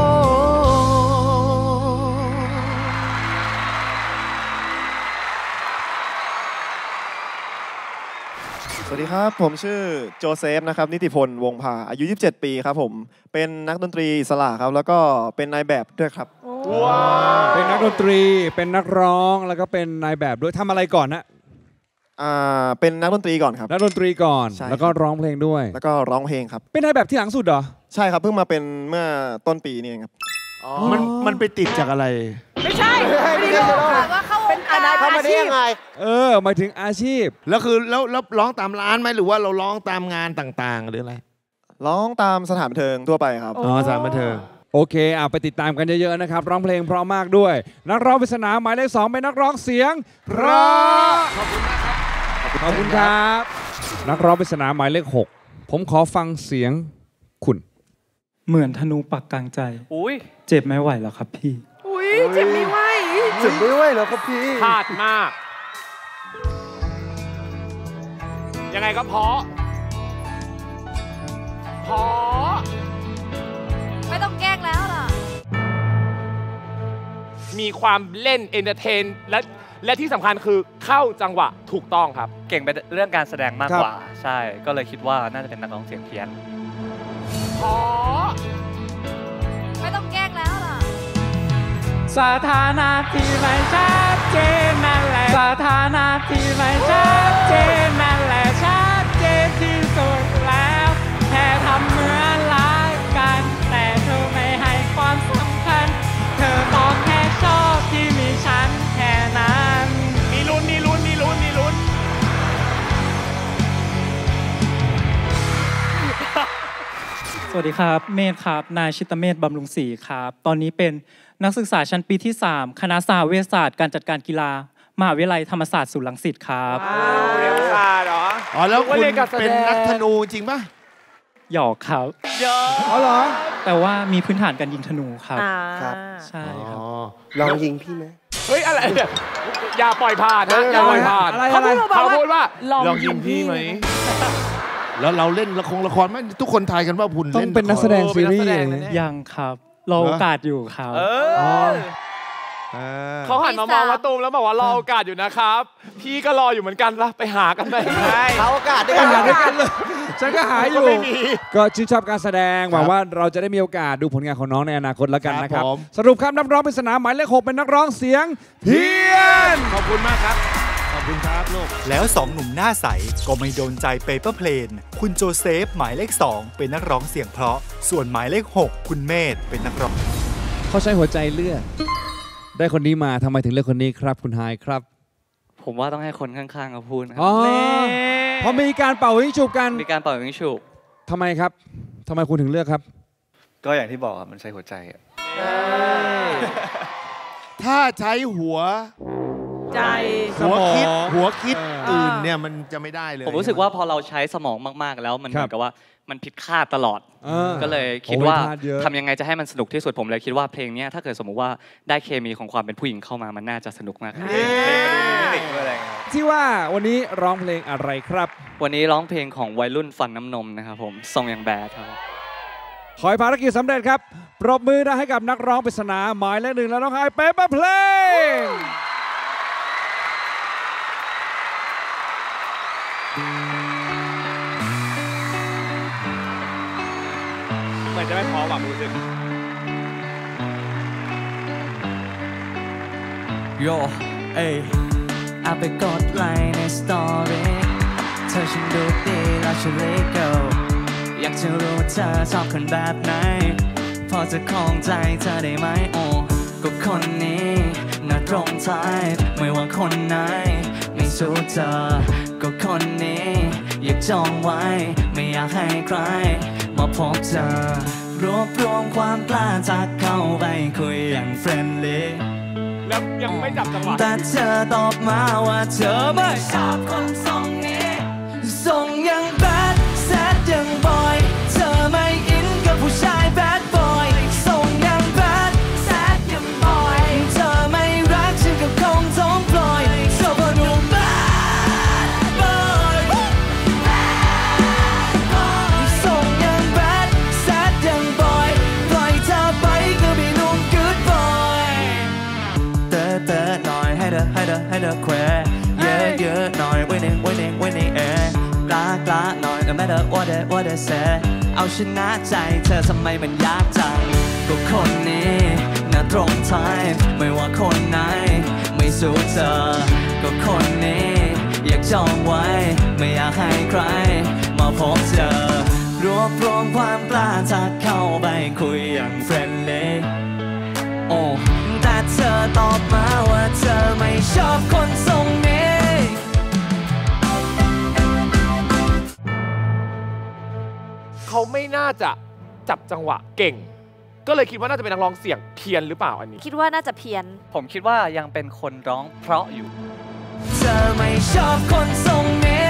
สวัสดีครับผมชื่อโจเซฟนะครับนิติพลวงศ์พาอายุยี่สิบเจ็ดปีครับผมเป็นนักดนตรีอิสระครับแล้วก็เป็นนายแบบด้วยครับว้าวเป็นนักดนตรีเป็นนักร้องแล้วก็เป็นนายแบบด้วยทำอะไรก่อนนะอ่าเป็นนักดนตรีก่อนครับนักดนตรีก่อนใช่แล้วก็ร้องเพลงด้วยแล้วก็ร้องเพลงครับเป็นนายแบบที่หลังสุดเหรอใช่ครับเพิ่งมาเป็นเมื่อต้นปีนี่เองครับมันมันไปติดจากอะไรไม่ใช่ไม่ได้หรอกว่าเขาเป็นอาชีพเข้ามาได้ยังไงเออหมายถึงอาชีพแล้วคือแล้วแล้วร้องตามร้านไหมหรือว่าเราร้องตามงานต่างๆ หรืออะไรร้องตามสถานบันเทิงทั่วไปครับอ๋อสถานบันเทิงโอเคอ่ะไปติดตามกันเยอะๆนะครับร้องเพลงเพราะมากด้วย นักร้องปริศนาหมายเลขสองเป็นนักร้องเสียงเพราะขอบคุณมากครับขอบคุณครับนักร้องปริศนาหมายเลขหกผมขอฟังเสียงคุณเหมือนธนูปักกลางใจอุ้ยเจ็บไม่ไหวแล้วครับพี่อุ้ยเจ็บไม่ไหวเจ็บไม่ไหวแล้วครับพี่พลาดมาก ยังไงก็เพราะเพราะไม่ต้องแกล้งแล้วล่ะมีความเล่นเอนเตอร์เทนและและที่สำคัญคือเข้าจังหวะถูกต้องครับเก่งไปเรื่องการแสดงมากครับกว่า ใช่ ก็เลยคิดว่าน่าจะเป็นนักร้องเสียงเพี้ยนเพราะไม่ต้องแกล้งแล้วล่ะสถานะที่ไม่ชัดเจนนั่นแหละสถานะที่ไม่ชัดเจนนั่นแหละชัดเจนที่สุดแล้วแค่ทำเหมือนรักกันแต่เธอไม่ให้ความสำคัญเธอบอกแค่ชอบที่มีฉันแค่นั้นมีลุ้นมีลุ้นมีลุ้นมีลุ้นสวัสดีครับ เมธครับ นายชิตเมธบำรุงศรีครับ ตอนนี้เป็นนักศึกษาชั้นปีที่ สาม คณะสหเวชศาสตร์การจัดการกีฬามหาวิทยาลัยธรรมศาสตร์ศูนย์รังสิตครับเรียนศาสตร์เหรออ๋อแล้วคุณว่าเรียนการแสดงเป็นนักธนูจริงปะหยอกครับเยอะอ๋อเหรอแต่ว่ามีพื้นฐานการยิงธนูครับครับใช่ครับลองยิงพี่ไหมเฮ้ย อะไรเนี่ยอย่าปล่อยผ่านนะอย่าปล่อยผ่านอะไรเขาพูดเขาเขาพูพูดดว่าว่าลองยิงพี่ไหมแล้วเราเล่นละครละครไหมทุกคนทายกันว่าคุณต้อเล่งนเป็นนักแสดงซีรีส์เออเป็นนักแสดงอะไรนะเงี้ยยังครับรอโอกาสอยู่ครับเออเออเขาหันมามองมาตูมแล้วบอกว่ารอโอกาสอยู่นะครับ พี่ก็รออยู่เหมือนกันละไปหากันไหมเขาโอกาสได้ก็กันหาด้วยกันเลยฉันก็หาอยู่ก็ไม่มีก็ชื่นชอบการแสดงหวังว่าเราจะได้มีโอกาสดูผลงานของน้องในอนาคตแล้วกันนะครับครับผมสรุปครับนักร้องปริศนาหมายเลขหกเป็นนักร้องเสียงเพี้ยนขอบคุณมากครับ ขอบคุณครับลูกแล้วสองหนุ่มหน้าใสก็ไม่โดนใจเปเปอร์เพลนคุณโจเซฟหมายเลขสองเป็นนักร้องเสียงเพราะส่วนหมายเลขหกคุณเมธเป็นนักร้องเขาใช้หัวใจเลือกได้คนนี้มาทำไมถึงเลือกคนนี้ครับคุณไฮายครับผมว่าต้องให้คนข้างๆเขาพูดนะคอ๋รัอพอมีการเป่ายิงฉุบกันมีการเป่ายิงฉุบทำไมครับทำไมคุณถึงเลือกครับก็อย่างที่บอกครับมันใช้หัวใจอะถ้าใช้หัวใจหัวคิดหัวคิดอื่นเนี่ยมันจะไม่ได้เลยผมรู้สึกว่าพอเราใช้สมองมากๆแล้วมันเหมือนกับว่ามันผิดคาดตลอดเออก็เลยคิดโอ้ยว่าพลาดเยอะทำยังไงจะให้มันสนุกที่สุดผมเลยคิดว่าเพลงเนี้ยถ้าเกิดสมมุติว่าได้เคมีของความเป็นผู้หญิงเข้ามามันน่าจะสนุกมากครับที่ว่าวันนี้ร้องเพลงอะไรครับวันนี้ร้องเพลงของวัยรุ่นฟันน้ำนมนะครับผมทรงอย่างแบดครับขอให้ภารกิจสำเร็จครับ ปรบมือได้ให้กับนักร้องปริศนาหมายเลขหนึ่งและน้องไฮเปเปอร์เพลงเหมือนจะไม่พอหวังรู้สึกโยเอ้ยเอาไปกดไลค์ในสตอรี่เธอฉันดูดีแล้วฉันเลโก้อยากจะรู้เธอชอบคนแบบไหนพอจะคล้องใจเธอได้ไหมโอ้ก็คนนี้น่าตรงใจไม่ว่าคนไหนไม่สู้เธอก็คนนี้อยากจองไว้ไม่อยากให้ใครมาพบเธอรวบรวมความกล้าจากเข้าไปคุยอย่างเฟรนลี่แล้วยังไม่จับจังหวะแต่เธอตอบมาว่าเธอไม่ชอบคนทรงนี้ทรงยังแบดแซดยังบอยเธอไม่อินกับผู้ชายแบดบอยทรงยังแบดแซดยังบอยเธอไม่รักฉันก็คงต้องปล่อยเธอพอดูแบดบอยทรงยังแบดแซดยังบอยปล่อยเธอไปก็ไม่นุ่มกูดบอยเตอเตอหน่อยให้เธอให้เธอให้เธอแควเยอะเยอะหน่อย winning winning winning เอกล้ากล้าหน่อย no matter what they what they say เอาชนะใจเธอทำไมมันยากจังก็คนนี้น่าตรงใจไม่ว่าคนไหนไม่สู้เธอก็คนนี้อยากจองไว้ไม่อยากให้ใครมาพบเธอรวบรวมความกล้าจากเข้าไปคุยอย่างเฟรนลี่โอ้แต่เธอตอบมาว่าเธอไม่ชอบคนทรงนี้เขาไม่น่าจะจับจังหวะเก่ง ก็เลยคิดว่าน่าจะเป็นนักร้องเสียงเพี้ยนหรือเปล่าอันนี้คิดว่าน่าจะเพี้ยนผมคิดว่ายังเป็นคนร้องเพราะอยู่เธอไม่ชอบคนทรงนี้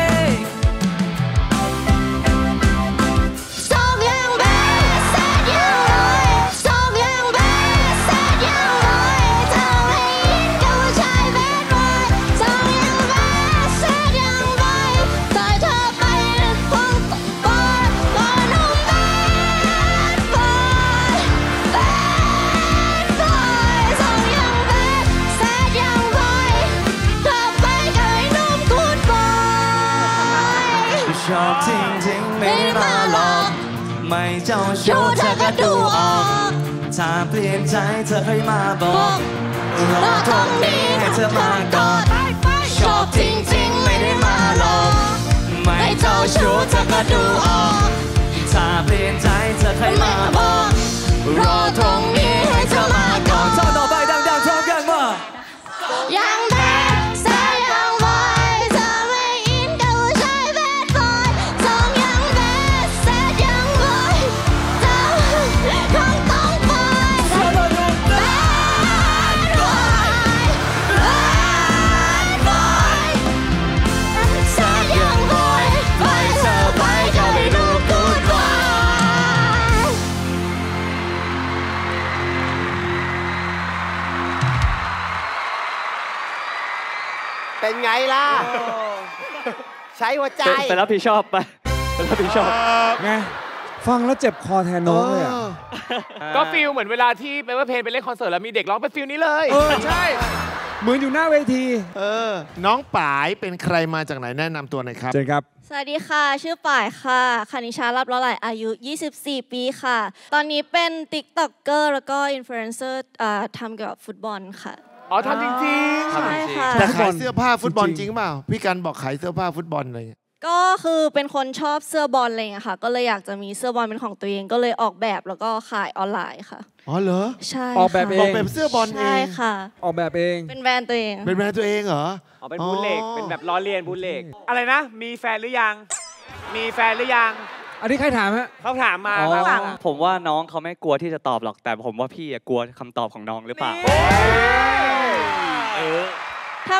ทรงยังแบดแซดยังบอยทรงยังแบดแซดยังบอยเธอไม่อินกับผู้ชายแบดบอยทรงยังแบดแซดยังบอยปล่อยเธอไปคงบอยบอยนุ่มแบดบอยแบดบอยทรงยังแบดแซดยังบอยเธอไปก็ไอ้นุ่มกูดบอยชอบจริงๆไม่ได้มาหลอกไม่เจ้าชู้เธอก็ดูออกถ้าเปลี่ยนใจเธอให้มาบอกรอตรงนี้ให้เธอมากอดชอบจริงๆไม่ได้มาหลอกไม่เจ้าชู้เธอก็ดูออกถ้าเปลี่ยนใจเธอให้มาบอกรอตรงนี้ให้เธอมากอดท่อนต่อไปดังๆพร้อมกันมายังแบดแซดยังบอยเธอไม่อินกับผู้ชายแบดบอยทรงยังแบดแซดยังบอยเธอคงต้องปล่อยแบดบอยแบดบอยแซดยังบอยปล่อยเธอไปก็ไม่รู้กูดบอยเป็นไงล่ะ ใช้หัวใจไปรับผิดชอบไปไปรับผิดชอบไง ฟังแล้วเจ็บคอแทนน้องเลยอ่ะก็ฟิลเหมือนเวลาที่เปเปอร์เพลนไปเล่นคอนเสิร์ตแล้วมีเด็กร้องเป็นฟิลนี้เลยเออใช่เหมือนอยู่หน้าเวทีเออ น้องป๋ายเป็นใครมาจากไหนแนะนำตัวหน่อยครับเชิญครับสวัสดีค่ะ ชื่อป่ายค่ะคณิชารับล้อไหลอายุ ยี่สิบสี่ ปีค่ะ ตอนนี้เป็น ติ๊กต็อกเกอร์ แล้วก็อินฟลูเอนเซอร์ทำเกี่ยวกับฟุตบอลค่ะอ๋อทำจริงๆใช่ค่ะแต่ขายเสื้อผ้าฟุตบอลจริงเปล่า พี่กันบอกขายเสื้อผ้าฟุตบอลอะไรอย่างเงี้ยก็คือเป็นคนชอบเสื้อบอลอะไรอย่างเงี้ยค่ะ ก็เลยอยากจะมีเสื้อบอลเป็นของตัวเอง ก็เลยออกแบบแล้วก็ขายออนไลน์ค่ะอ๋อเหรอใช่ออกแบบเองออกแบบเสื้อบอลเองใช่ค่ะออกแบบเองเป็นแบรนด์ตัวเองเป็นแบรนด์ตัวเองเหรออ๋อเป็นบูลเล็กเป็นแบบล้อเลียนบูลเล็กอะไรนะ มีแฟนหรือยัง มีแฟนหรือยังอันนี้ใครถามฮะเขาถามมาอ๋อครับผมว่าน้องเขาไม่กลัวที่จะตอบหรอก แต่ผมว่าพี่อะกลัวคำตอบของน้องหรือเปล่าถ้า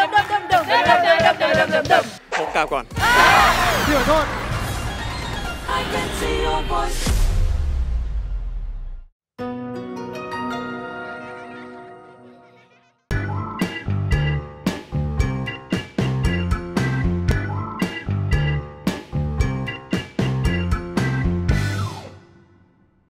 ผมกลับก่อนพี่ขอโทษ I can see your voice